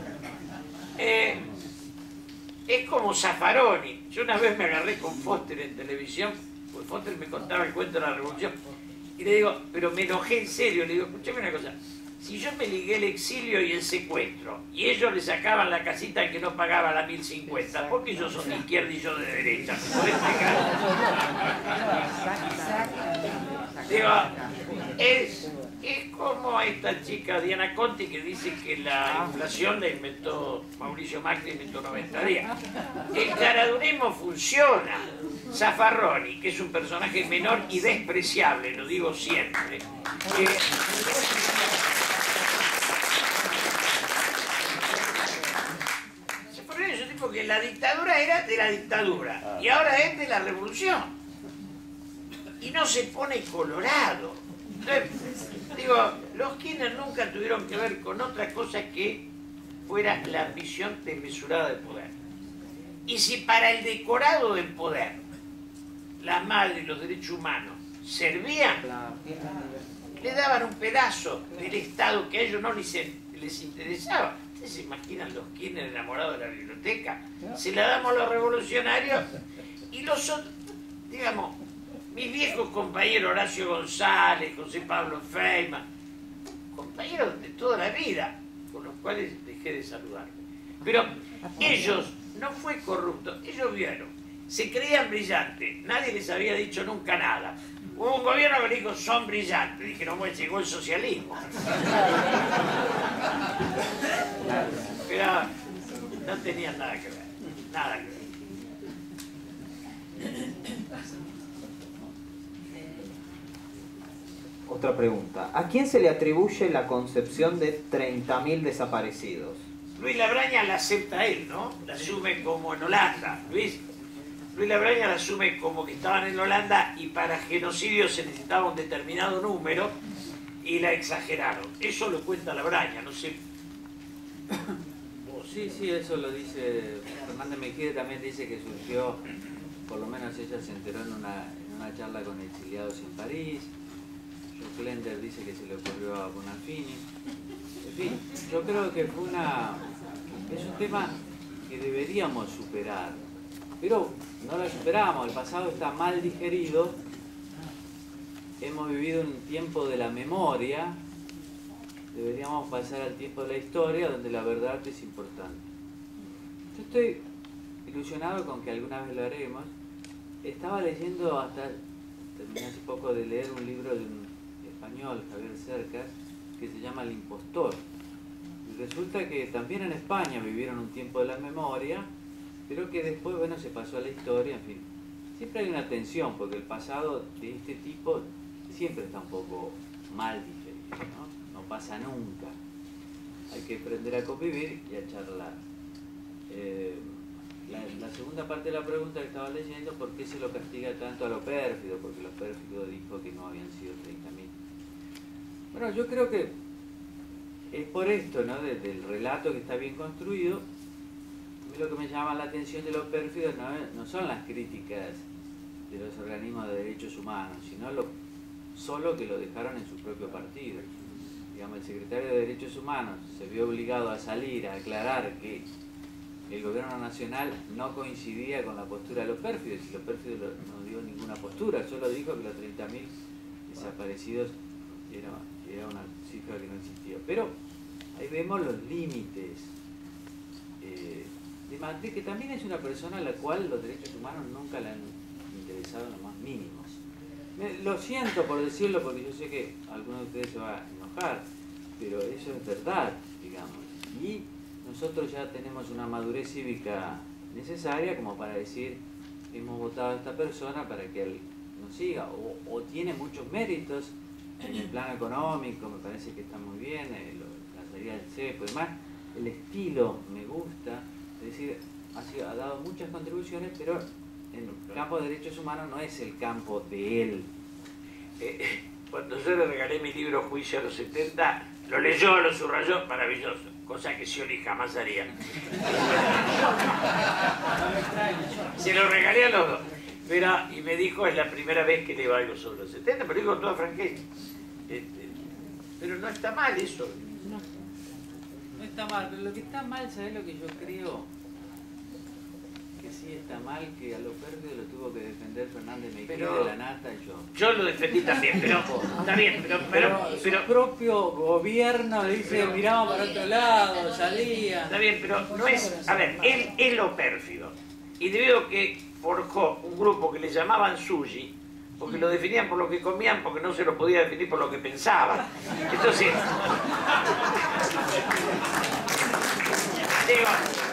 S3: Es como Zaffaroni. Yo una vez me agarré con Foster en televisión, pues Foster me contaba el cuento de la revolución, y le digo, pero me enojé en serio, le digo, escúchame una cosa, si yo me ligué el exilio y el secuestro, y ellos le sacaban la casita al que no pagaba la 1050, ¿por qué ellos son de izquierda y yo de derecha? ¿Me podés explicar? Digo, es como esta chica Diana Conti que dice que la inflación la inventó Mauricio Macri en 190 días. El caradurismo funciona. Zaffaroni, que es un personaje menor y despreciable, lo digo siempre. Zaffaroni es un tipo que la dictadura era de la dictadura y ahora es de la revolución. Y no se pone colorado. Entonces, digo, los Kirchner nunca tuvieron que ver con otra cosa que fuera la ambición desmesurada del poder. Y si para el decorado del poder la madre y los derechos humanos servían, le daban un pedazo del Estado que a ellos no les interesaba. ¿Ustedes se imaginan los Kirchner enamorados de la biblioteca? Se la damos a los revolucionarios y los otros, digamos, mis viejos compañeros Horacio González, José Pablo Feynman, compañeros de toda la vida, con los cuales dejé de saludarme. Pero ellos no fue corrupto, ellos vieron, se creían brillantes, nadie les había dicho nunca nada. Hubo un gobierno que dijo, son brillantes, dijeron, bueno, llegó el socialismo. Pero no tenían nada que ver, nada que ver.
S1: Otra pregunta. ¿A quién se le atribuye la concepción de 30.000 desaparecidos?
S3: Luis Labraña la acepta él, ¿no? La asume como en Holanda. Luis Labraña la asume como que estaban en Holanda y para genocidio se necesitaba un determinado número y la exageraron. Eso lo cuenta Labraña, no sé.
S2: Sí, eso lo dice Fernández Mejide, también dice que surgió, por lo menos ella se enteró en una charla con exiliados en París. Joe Klender dice que se le ocurrió a Bonafini. En fin, yo creo que es un tema que deberíamos superar, pero no lo superamos, el pasado está mal digerido, hemos vivido un tiempo de la memoria, deberíamos pasar al tiempo de la historia donde la verdad es importante. Yo estoy ilusionado con que alguna vez lo haremos. Estaba leyendo, terminé hace poco de leer un libro de un español, Javier Cercas, que se llama El impostor. Y resulta que también en España vivieron un tiempo de la memoria, pero que después, bueno, se pasó a la historia, en fin. Siempre hay una tensión, porque el pasado de este tipo siempre está un poco mal digerido, ¿no? No pasa nunca. Hay que aprender a convivir y a charlar. La segunda parte de la pregunta que estaba leyendo, ¿por qué se lo castiga tanto a lo pérfido? Porque lo pérfido dijo que no habían sido 30.000. Bueno, yo creo que es por esto, ¿no? Del relato que está bien construido. A mí lo que me llama la atención de los pérfidos no son las críticas de los organismos de derechos humanos, sino solo que lo dejaron en su propio partido. Digamos, el secretario de Derechos Humanos se vio obligado a salir a aclarar que el gobierno nacional no coincidía con la postura de los pérfidos, y los pérfidos no dio ninguna postura, solo dijo que los 30.000 desaparecidos era una cifra que no existía. Pero ahí vemos los límites de Macri, que también es una persona a la cual los derechos humanos nunca le han interesado en lo más mínimos. Lo siento por decirlo, porque yo sé que alguno de ustedes se va a enojar, pero eso es verdad, digamos. Y nosotros ya tenemos una madurez cívica necesaria como para decir, hemos votado a esta persona para que él nos siga, o tiene muchos méritos en el plano económico, me parece que está muy bien, la salida del CEPO y demás, el estilo me gusta, es decir, ha dado muchas contribuciones, pero en el campo de derechos humanos no es el campo de él,
S3: cuando yo le regalé mi libro Juicio a los 70, lo leyó, lo subrayó, maravilloso, cosa que Scioli jamás haría. Se lo regalé a los dos. Y me dijo, es la primera vez que leo algo sobre los 70, pero digo con toda franqueza. Pero no está mal eso.
S2: No está mal, pero lo que está mal, ¿sabes lo que yo creo? Que sí está mal, que a lo pérfido lo tuvo que defender Fernández Mejía de la Nata y yo.
S3: Yo lo defendí también, pero está bien, pero
S2: su propio gobierno dice, miraba para otro lado, salía.
S3: Está bien, pero no es... A ver, él es lo pérfido. Y debido a que forjó un grupo que le llamaban Sushi, porque lo definían por lo que comían, porque no se lo podía definir por lo que pensaban. Entonces... digo,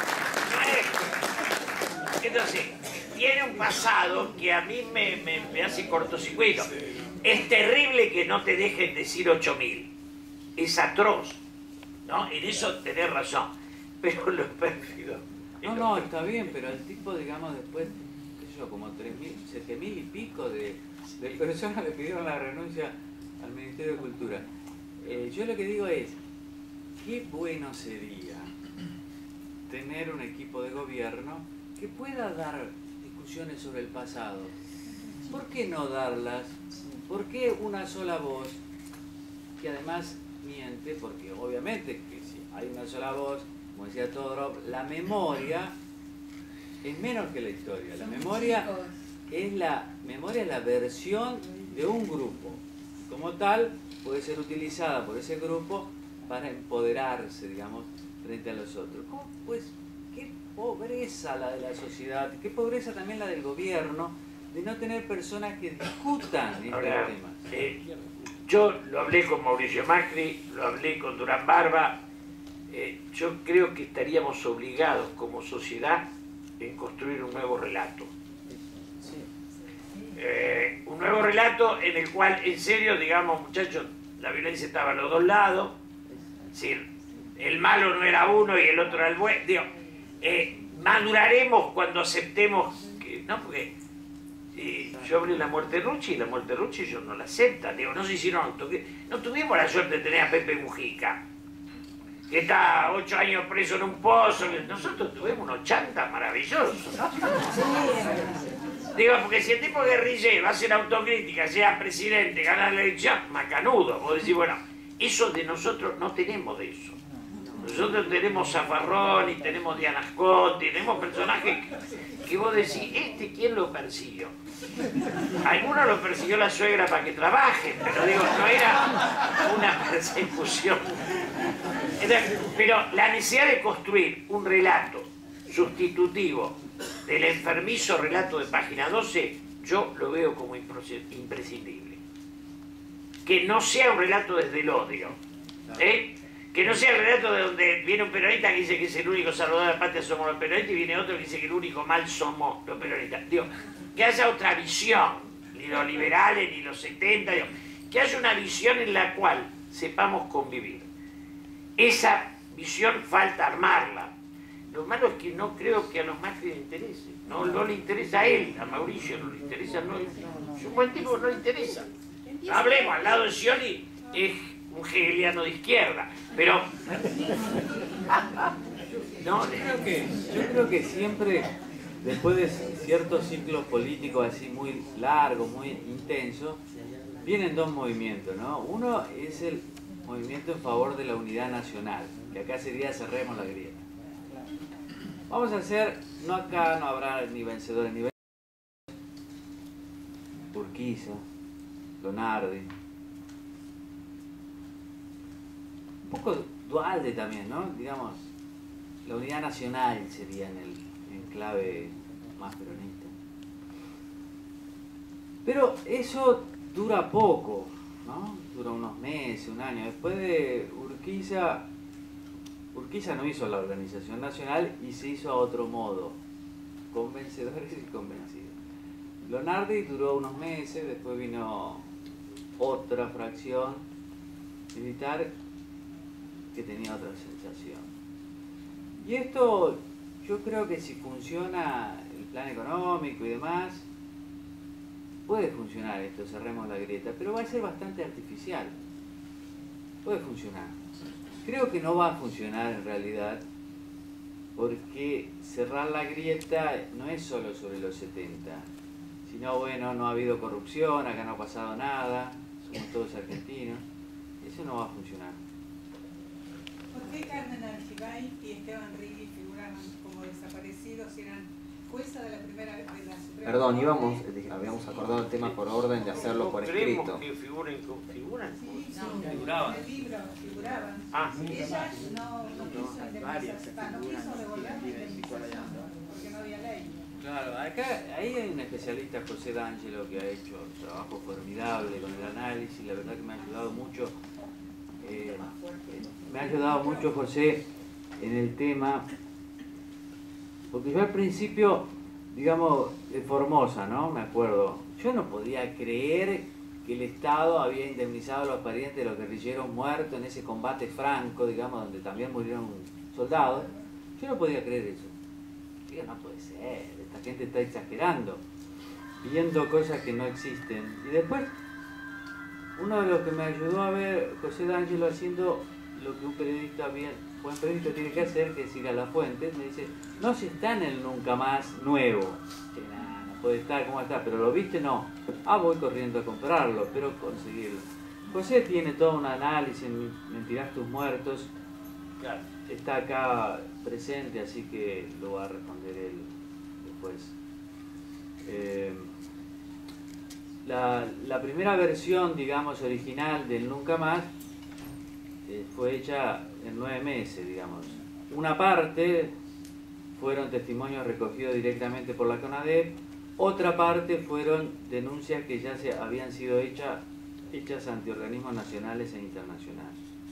S3: entonces, tiene un pasado que a mí me hace cortocircuito. Es terrible que no te dejen decir 8.000. Es atroz, ¿no? En eso tenés razón. Pero lo pérfido...
S2: No, está bien, pero el tipo, digamos, después, qué sé yo, como 3.000, 7.000 y pico de personas le pidieron la renuncia al Ministerio de Cultura. Yo lo que digo es, qué bueno sería tener un equipo de gobierno que pueda dar discusiones sobre el pasado. ¿Por qué no darlas? ¿Por qué una sola voz que además miente? Porque obviamente que si hay una sola voz, como decía Todorov, la memoria es menos que la historia. La memoria es la versión de un grupo. Como tal, puede ser utilizada por ese grupo para empoderarse, digamos, frente a los otros. ¿Cómo, pues, qué pobreza la de la sociedad, qué pobreza también la del gobierno, de no tener personas que discutan estos temas.
S3: Yo lo hablé con Mauricio Macri, lo hablé con Durán Barba. Yo creo que estaríamos obligados como sociedad en construir un nuevo relato. Un nuevo relato en el cual, en serio, digamos, muchachos, la violencia estaba a los dos lados. Es decir, el malo no era uno y el otro era el bueno. Digo, maduraremos cuando aceptemos que... No, porque yo hablé de la muerte de Rucci y la muerte de Rucci yo no la acepta. Digo, no se hicieron autocríticas. No tuvimos la suerte de tener a Pepe Mujica, que está 8 años preso en un pozo. Nosotros tuvimos unos chantas maravillosos. Digo, porque si el tipo guerrillero hace la autocrítica, sea presidente, gana la elección, macanudo. Vos decís, bueno, eso de nosotros no tenemos de eso. Nosotros tenemos Zafarrón y tenemos Diana Scotti, tenemos personajes que vos decís, ¿quién lo persiguió? Algunos lo persiguió la suegra para que trabajen, pero digo, no era una persecución. Pero la necesidad de construir un relato sustitutivo del enfermizo relato de página 12, yo lo veo como imprescindible. Que no sea un relato desde el odio, que no sea el relato de donde viene un peronista que dice que es el único salvador de la patria somos los peronistas y viene otro que dice que el único mal somos los peronistas. Digo, que haya otra visión, ni los liberales ni los 70, digo, que haya una visión en la cual sepamos convivir. Esa visión falta armarla. Lo malo es que no creo que a los Macri les interese. No le interesa a él, a Mauricio no le interesa. No, es un buen tipo que no le interesa. Hablemos, al lado de Scioli es un hegeliano de izquierda, pero... no,
S2: yo creo que siempre, después de ciertos ciclos políticos así muy largos, muy intensos, vienen dos movimientos, ¿no? Uno es el movimiento en favor de la unidad nacional, que acá sería cerremos la grieta. Vamos a hacer, no acá no habrá ni vencedores ni vencedores, Urquiza, Lonardi, un poco Duhalde también, ¿no? Digamos, la unidad nacional sería en clave más peronista. Pero eso dura poco, ¿no? Dura unos meses, un año. Después de Urquiza no hizo la organización nacional y se hizo a otro modo, con vencedores y convencidos. Lonardi duró unos meses, después vino otra fracción militar que tenía otra sensación. Y esto, yo creo que si funciona el plan económico y demás, puede funcionar esto, cerremos la grieta, pero va a ser bastante artificial. Puede funcionar. Creo que no va a funcionar en realidad, porque cerrar la grieta no es solo sobre los 70, sino, bueno, no ha habido corrupción, acá no ha pasado nada, somos todos argentinos. Eso no va a funcionar.
S5: ¿Por qué Carmen Argibay y Esteban Rigui figuraron como desaparecidos y eran jueza de la Suprema?
S1: Perdón, habíamos acordado el tema por orden de hacerlo por escrito.
S3: ¿Creemos que figuran?
S5: Sí,
S3: figuraban.
S5: en el libro figuraban.
S3: Ah,
S5: Ella no quiso indemnizar, no quiso devolver la indemnización, porque no había ley.
S2: Claro, ahí hay un especialista, José D'Angelo, que ha hecho un trabajo formidable con el análisis. La verdad que me ha ayudado mucho. Me ha ayudado mucho José en el tema, porque yo al principio, digamos, de Formosa, ¿no? Me acuerdo, yo no podía creer que el Estado había indemnizado a los parientes de los guerrilleros muertos en ese combate franco, digamos, donde también murieron soldados. Yo no podía creer eso. Digo, no puede ser, esta gente está exagerando, viendo cosas que no existen. Y después, uno de los que me ayudó a ver, José D'Angelo, haciendo lo que un periodista buen periodista tiene que hacer, que es ir a la fuente, me dice, no, si está en el Nunca Más nuevo. Que nada, no puede estar, ¿cómo está? Pero lo viste, no. Ah, voy corriendo a comprarlo, espero conseguirlo. José tiene todo un análisis en Mentirás tus muertos.
S3: claro.
S2: Está acá presente, así que lo va a responder él después. La primera versión, digamos, original del Nunca Más fue hecha en 9 meses, digamos. Una parte fueron testimonios recogidos directamente por la CONADEP, otra parte fueron denuncias que ya habían sido hechas ante organismos nacionales e internacionales.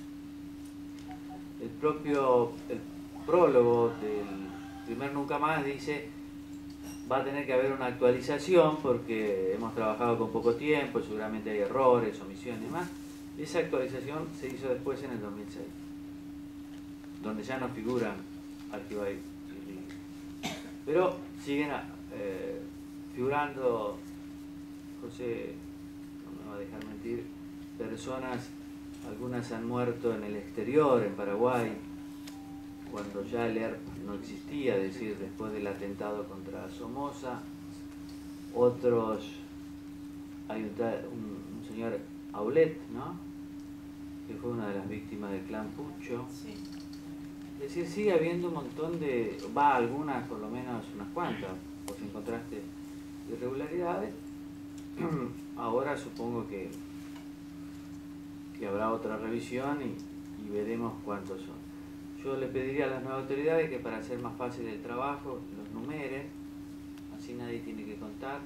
S2: El prólogo del primer Nunca Más dice: va a tener que haber una actualización porque hemos trabajado con poco tiempo, seguramente hay errores, omisiones y demás. Esa actualización se hizo después en el 2006, donde ya no figuran Argibay y Rigui. Pero siguen figurando, José no me va a dejar mentir, personas. Algunas han muerto en el exterior, en Paraguay, cuando ya el ERP no existía, es decir, después del atentado contra Somoza. Otros, hay un señor Aulet, ¿no?, que fue una de las víctimas del clan Pucho.
S5: Sí.
S2: Es decir, sigue habiendo un montón de, algunas, por lo menos unas cuantas, por si encontraste irregularidades. Ahora supongo que habrá otra revisión y veremos cuántos son. Yo le pediría a las nuevas autoridades que, para hacer más fácil el trabajo, los numeren, así nadie tiene que contar,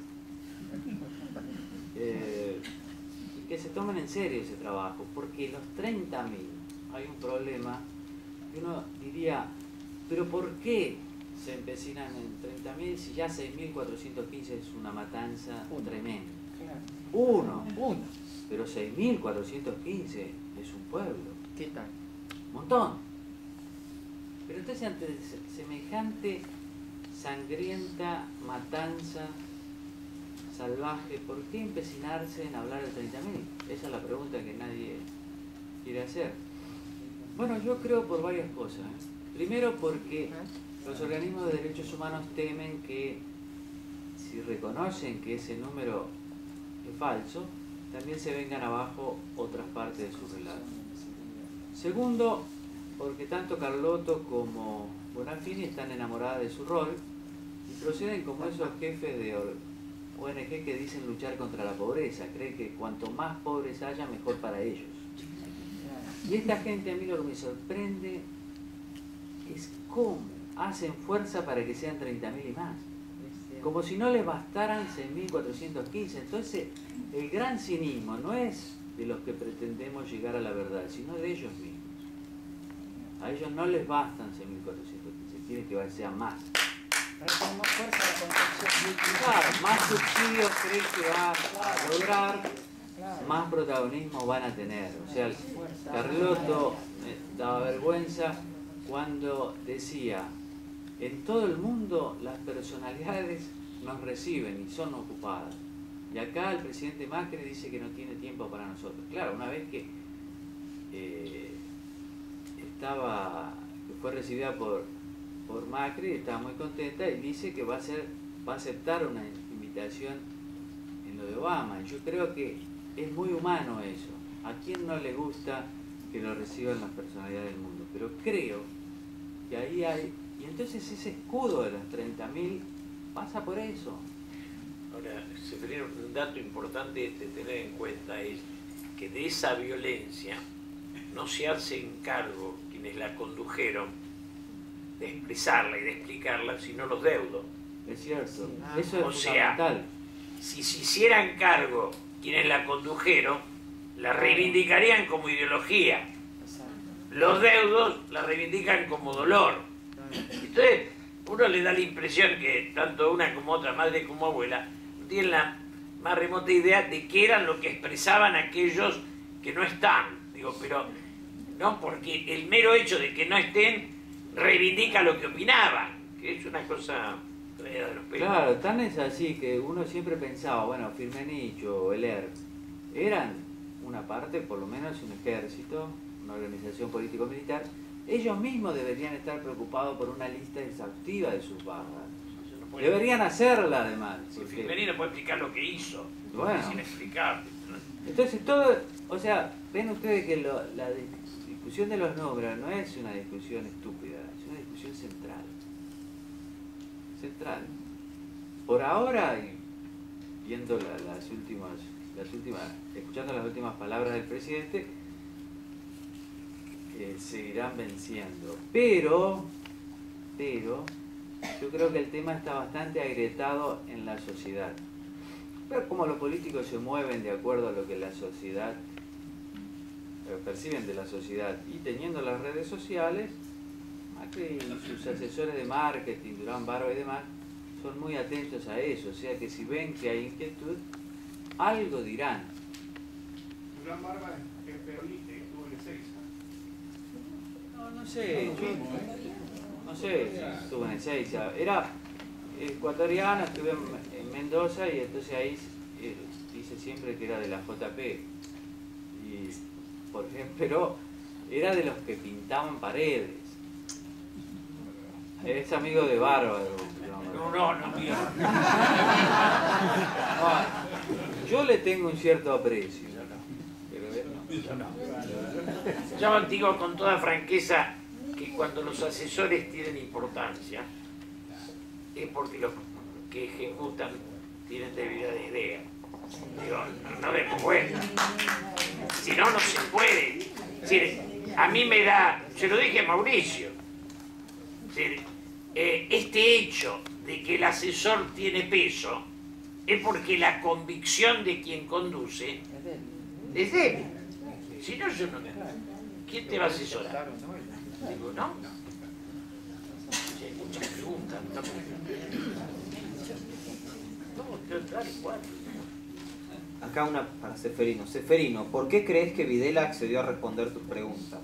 S2: y que se tomen en serio ese trabajo, porque los 30.000, hay un problema, y uno diría, pero ¿por qué se empecinan en 30.000 si ya 6.415 es una matanza tremenda? Uno. Pero 6.415 es un pueblo.
S6: ¿Qué tal?
S2: Un montón. Pero entonces, ante semejante sangrienta matanza salvaje, ¿por qué empecinarse en hablar de 30.000? Esa es la pregunta que nadie quiere hacer. Bueno, yo creo por varias cosas. Primero, porque los organismos de derechos humanos temen que, si reconocen que ese número es falso, también se vengan abajo otras partes de su relato. Segundo, porque tanto Carlotto como Bonafini están enamoradas de su rol y proceden como esos jefes de ONG que dicen luchar contra la pobreza. Creen que cuanto más pobres haya, mejor para ellos. Y esta gente, a mí lo que me sorprende es cómo hacen fuerza para que sean 30.000 y más. Como si no les bastaran 6.415. Entonces, el gran cinismo no es de los que pretendemos llegar a la verdad, sino de ellos mismos. A ellos no les bastan 6.415, quieren que sea más. Claro, más subsidios creen que va a lograr, más protagonismo van a tener. O sea, Carlotto daba vergüenza cuando decía: en todo el mundo las personalidades nos reciben y son ocupadas. Y Y acá el presidente Macri dice que no tiene tiempo para nosotros. Claro, una vez que que fue recibida por Macri, estaba muy contenta y dice que va a aceptar una invitación en lo de Obama. Yo creo que es muy humano eso. ¿A quién no le gusta que lo reciban las personalidades del mundo? Pero creo que ahí hay... Y entonces ese escudo de los 30.000 pasa por eso.
S3: Ahora, Seferino, un dato importante de tener en cuenta es que de esa violencia no se hacen cargo quienes la condujeron de expresarla y de explicarla, sino los deudos.
S2: Es cierto. Eso es
S3: O sea,
S2: fundamental.
S3: Si se hicieran cargo quienes la condujeron, la reivindicarían como ideología. Los deudos la reivindican como dolor. Entonces, uno le da la impresión que tanto una como otra, madre como abuela, no tienen la más remota idea de qué eran lo que expresaban aquellos que no están. Digo, pero no, porque el mero hecho de que no estén reivindica lo que opinaban, que es una cosa de los pelos.
S2: Claro, tan es así que uno siempre pensaba, bueno, Firmenich o el ERP eran una parte, por lo menos un ejército, una organización político-militar. Ellos mismos deberían estar preocupados por una lista exhaustiva de sus bajas. Deberían hacerla además.
S3: Firmenich no puede explicar lo que hizo,
S2: Bueno.
S3: sin explicar.
S2: Entonces todo, o sea, ven ustedes que la discusión de los números no es una discusión estúpida, es una discusión central. Central. Por ahora, y viendo escuchando las últimas palabras del presidente, seguirán venciendo. Pero, yo creo que el tema está bastante agrietado en la sociedad. Pero como los políticos se mueven de acuerdo a lo que la sociedad perciben de la sociedad y teniendo las redes sociales, Macri y sus asesores de marketing, Durán Barba y demás, son muy atentos a eso. O sea que si ven que hay inquietud, algo dirán.
S4: Durán Barba es peronista, estuvo en Ezeiza.
S2: No sé, no sé si estuvo en Ezeiza. Era ecuatoriano, estuve en Mendoza y entonces ahí dice siempre que era de la JP. Y, por ejemplo, pero era de los que pintaban paredes. Es amigo de Bárbaro.
S3: No, mío.
S2: Yo le tengo un cierto aprecio. Pero él no.
S3: Yo digo con toda franqueza que cuando los asesores tienen importancia es porque los que ejecutan tienen debilidad de idea. Digo, no me puede. Si no, no se puede. Es decir, a mí me da, se lo dije a Mauricio, es decir, este hecho de que el asesor tiene peso es porque la convicción de quien conduce es débil. Si no, yo no. ¿Quién te va a asesorar? Digo, ¿no? Sí, hay muchas preguntas. No, tal cual.
S1: Acá una para Seferino. Seferino, ¿por qué crees que Videla accedió a responder tus preguntas?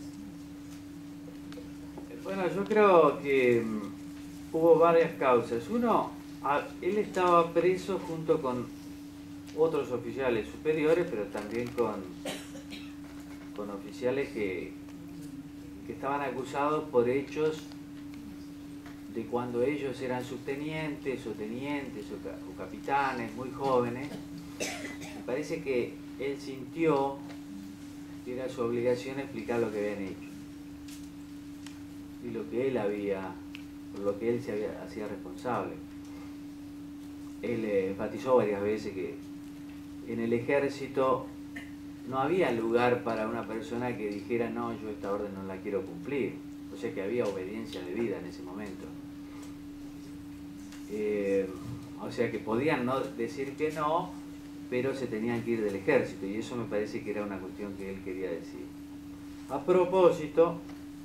S2: Bueno, yo creo que hubo varias causas. Uno, él estaba preso junto con otros oficiales superiores, pero también con oficiales que estaban acusados por hechos de cuando ellos eran subtenientes o tenientes o capitanes muy jóvenes. Me parece que él sintió que era su obligación explicar lo que habían hecho y lo que él por lo que él hacía responsable. Él enfatizó varias veces que en el ejército no había lugar para una persona que dijera no, yo esta orden no la quiero cumplir. O sea que había obediencia debida en ese momento. O sea que podían no decir que no, pero se tenían que ir del ejército, y eso me parece que era una cuestión que él quería decir. A propósito,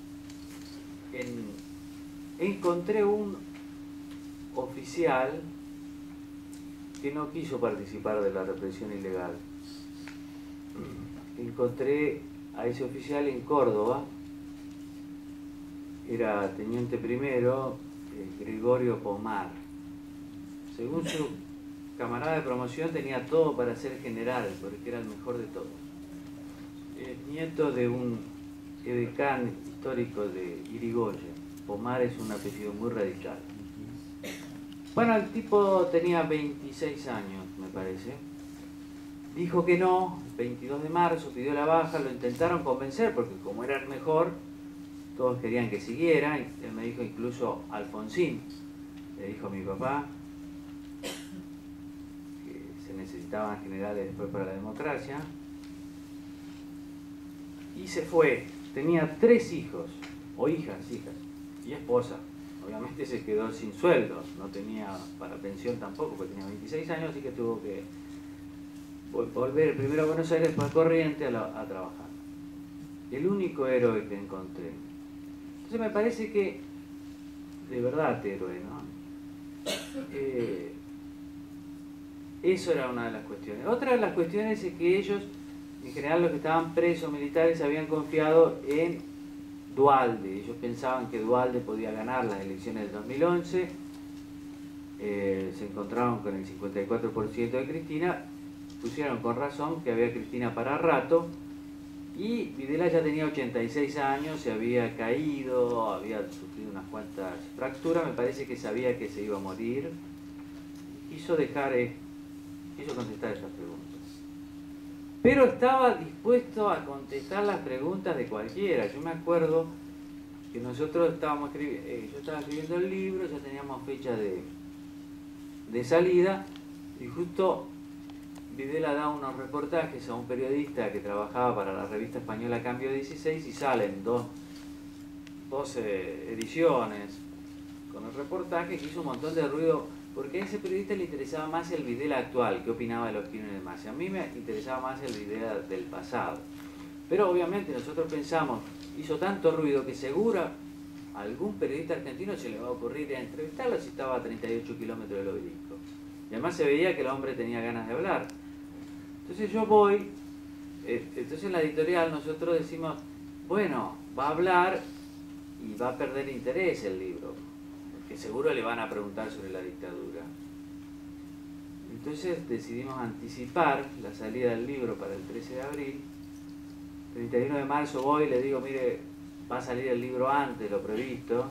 S2: encontré un oficial que no quiso participar de la represión ilegal. Encontré a ese oficial en Córdoba, era teniente primero, Gregorio Pomar. Según su camarada de promoción tenía todo para ser general, porque era el mejor de todos. Nieto de un edecán histórico de Irigoyen. Pomar es un apellido muy radical. Bueno, el tipo tenía 26 años, me parece. Dijo que no, el 22 de marzo, pidió la baja, lo intentaron convencer, porque como era el mejor, todos querían que siguiera. Él me dijo incluso Alfonsín, le dijo a mi papá, que se necesitaban generales después para la democracia. Y se fue. Tenía 3 hijos, o hijas, y esposa. Obviamente se quedó sin sueldo, no tenía para pensión tampoco, porque tenía 26 años, así que tuvo que volver primero a Buenos Aires, después a Corrientes a trabajar. El único héroe que encontré. Entonces me parece que, de verdad héroe, ¿no? Eso era una de las cuestiones. Otra de las cuestiones es que ellos, en general los que estaban presos militares, habían confiado en Duhalde. Ellos pensaban que Duhalde podía ganar las elecciones del 2011. Se encontraron con el 54% de Cristina. Pusieron con razón que había Cristina para rato. Y Videla ya tenía 86 años, se había caído, había sufrido unas cuantas fracturas. Me parece que sabía que se iba a morir. Quiso contestar esas preguntas. Pero estaba dispuesto a contestar las preguntas de cualquiera. Yo me acuerdo que nosotros estábamos yo estaba escribiendo el libro, ya teníamos fecha de salida, y justo Videla da unos reportajes a un periodista que trabajaba para la revista española Cambio 16, y salen dos ediciones con el reportaje, que hizo un montón de ruido, porque a ese periodista le interesaba más el Videla actual, qué opinaba de los crímenes de Macri. A mí me interesaba más el Videla del pasado. Pero obviamente nosotros pensamos, hizo tanto ruido que seguro a algún periodista argentino se le va a ocurrir a entrevistarlo si estaba a 38 kilómetros del obelisco. Y además se veía que el hombre tenía ganas de hablar. Entonces yo voy, entonces en la editorial nosotros decimos, bueno, va a hablar y va a perder interés el libro, que seguro le van a preguntar sobre la dictadura. Entonces decidimos anticipar la salida del libro para el 13 de abril. El 31 de marzo voy y le digo, mire, va a salir el libro antes de lo previsto.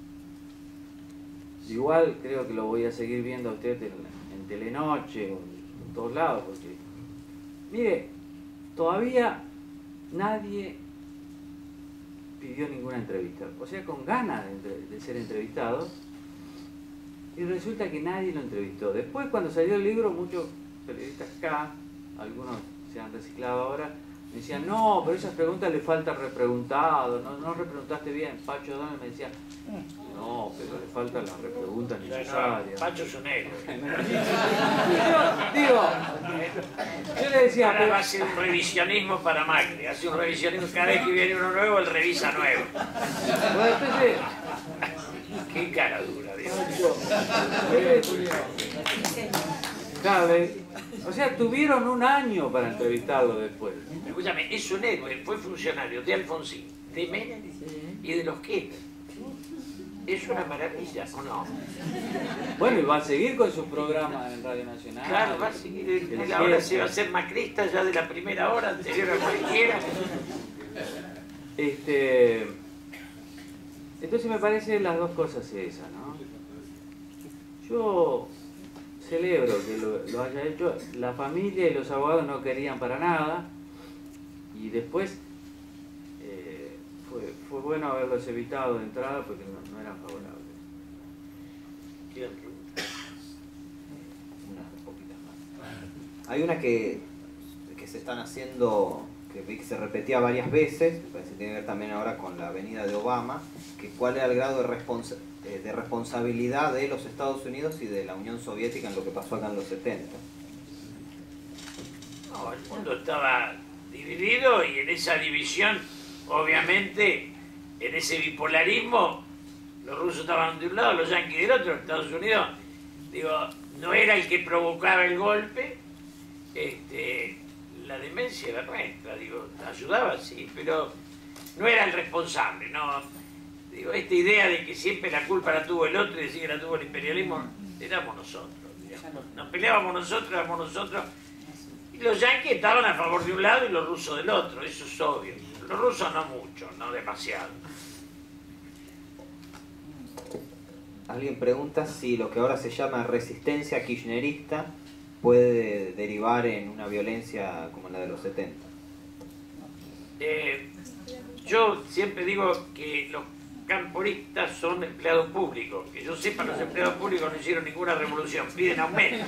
S2: Igual creo que lo voy a seguir viendo a usted en Telenoche o en todos lados, porque, mire, todavía nadie pidió ninguna entrevista, o sea, con ganas de ser entrevistado. Y resulta que nadie lo entrevistó. Después, cuando salió el libro, muchos periodistas acá, algunos se han reciclado ahora, me decían, no, pero esas preguntas le falta repreguntado, no repreguntaste bien. Pacho O'Donnell me decía, no, pero le faltan las repreguntas necesarias.
S3: Pacho es un héroe.
S2: Yo le decía,
S3: ahora va a hacer un revisionismo para Macri, hace un revisionismo, cada vez que viene uno nuevo, él revisa nuevo.
S2: Bueno, entonces,
S3: qué cara dura, Dios.
S2: ¿Sabe? O sea, tuvieron un año para entrevistarlo después.
S3: Escúchame, es un héroe, fue funcionario de Alfonsín, de Menem y de los Kirchner. Es una maravilla, ¿o no?
S2: Bueno, y va a seguir con sus programas en Radio Nacional.
S3: Claro, va a seguir. Él ahora se va a hacer macrista ya de la primera hora, anterior a cualquiera.
S2: Entonces me parecen las dos cosas esas, ¿no? Yo celebro que lo haya hecho. La familia y los abogados no querían para nada, y después fue bueno haberlos evitado de entrada porque no eran favorables.
S1: Unas poquitas más. Hay una que se están haciendo, que vi que se repetía varias veces, me parece que tiene que ver también ahora con la venida de Obama, que cuál era el grado de responsabilidad de los Estados Unidos y de la Unión Soviética en lo que pasó acá en los 70.
S3: No, el mundo estaba dividido, y en esa división, obviamente, en ese bipolarismo, los rusos estaban de un lado, los yanquis del otro. Estados Unidos, digo, no era el que provocaba el golpe, la demencia era nuestra, digo, ayudaba, sí, pero no era el responsable, no. Digo, esta idea de que siempre la culpa la tuvo el otro y decir que la tuvo el imperialismo, éramos nosotros, digamos. Nos peleábamos nosotros, éramos nosotros. Y los yanquis estaban a favor de un lado y los rusos del otro, eso es obvio. Los rusos no mucho, no demasiado.
S1: Alguien pregunta si lo que ahora se llama resistencia kirchnerista puede derivar en una violencia como la de los 70.
S3: Yo siempre digo que los camporistas son empleados públicos. Que yo sepa, los empleados públicos no hicieron ninguna revolución, piden aumento.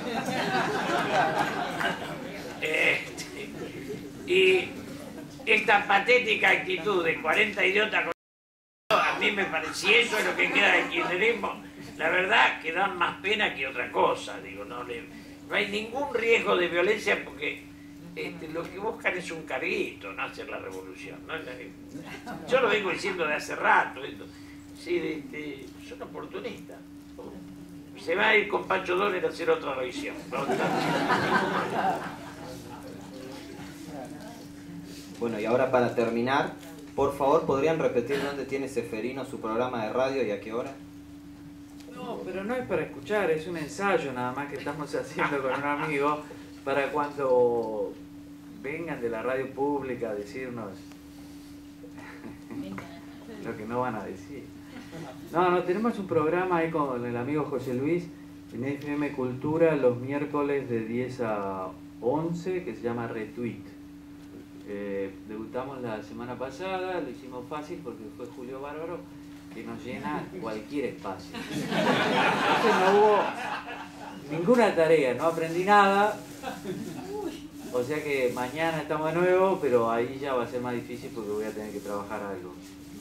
S3: Y esta patética actitud de 40 idiotas, a mí me parece, si eso es lo que queda del kirchnerismo, la verdad que dan más pena que otra cosa. Digo, no hay ningún riesgo de violencia porque lo que buscan es un carguito, no hacer la revolución. ¿No? Yo lo vengo diciendo de hace rato. Sí, son oportunistas. Se va a ir con Pancho Donner a hacer otra revisión.
S1: Bueno, y ahora para terminar, por favor, ¿podrían repetir dónde tiene Seferino su programa de radio y a qué hora?
S2: No, pero no es para escuchar, es un ensayo nada más que estamos haciendo con un amigo para cuando vengan de la radio pública a decirnos lo que no van a decir. No, tenemos un programa ahí con el amigo José Luis en FM Cultura los miércoles de 10 a 11 que se llama Retweet. Debutamos la semana pasada, lo hicimos fácil porque fue Julio Bárbaro, que nos llena cualquier espacio. Entonces no hubo ninguna tarea, no aprendí nada. O sea que mañana estamos de nuevo, pero ahí ya va a ser más difícil porque voy a tener que trabajar algo.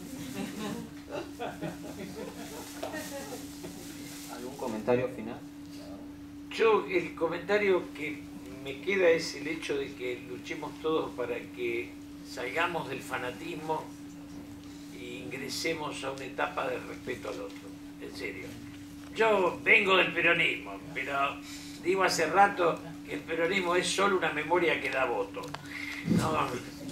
S1: ¿Algún comentario final?
S3: Yo, el comentario que me queda es el hecho de que luchemos todos para que salgamos del fanatismo e ingresemos a una etapa de respeto al otro, en serio. Yo vengo del peronismo, pero digo hace rato que el peronismo es solo una memoria que da voto. No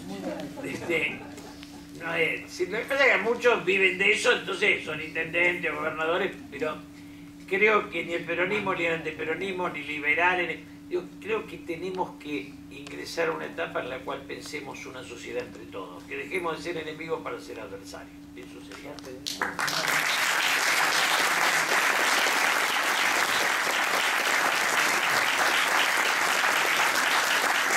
S3: es. Si lo que pasa es que muchos viven de eso, entonces son intendentes, gobernadores, pero creo que ni el peronismo, ni el antiperonismo, ni liberales, yo creo que tenemos que ingresar a una etapa en la cual pensemos una sociedad entre todos, que dejemos de ser enemigos para ser adversarios. Eso sería.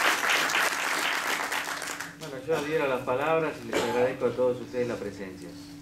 S2: Bueno, yo adhiero a las palabras y les agradezco a todos ustedes la presencia.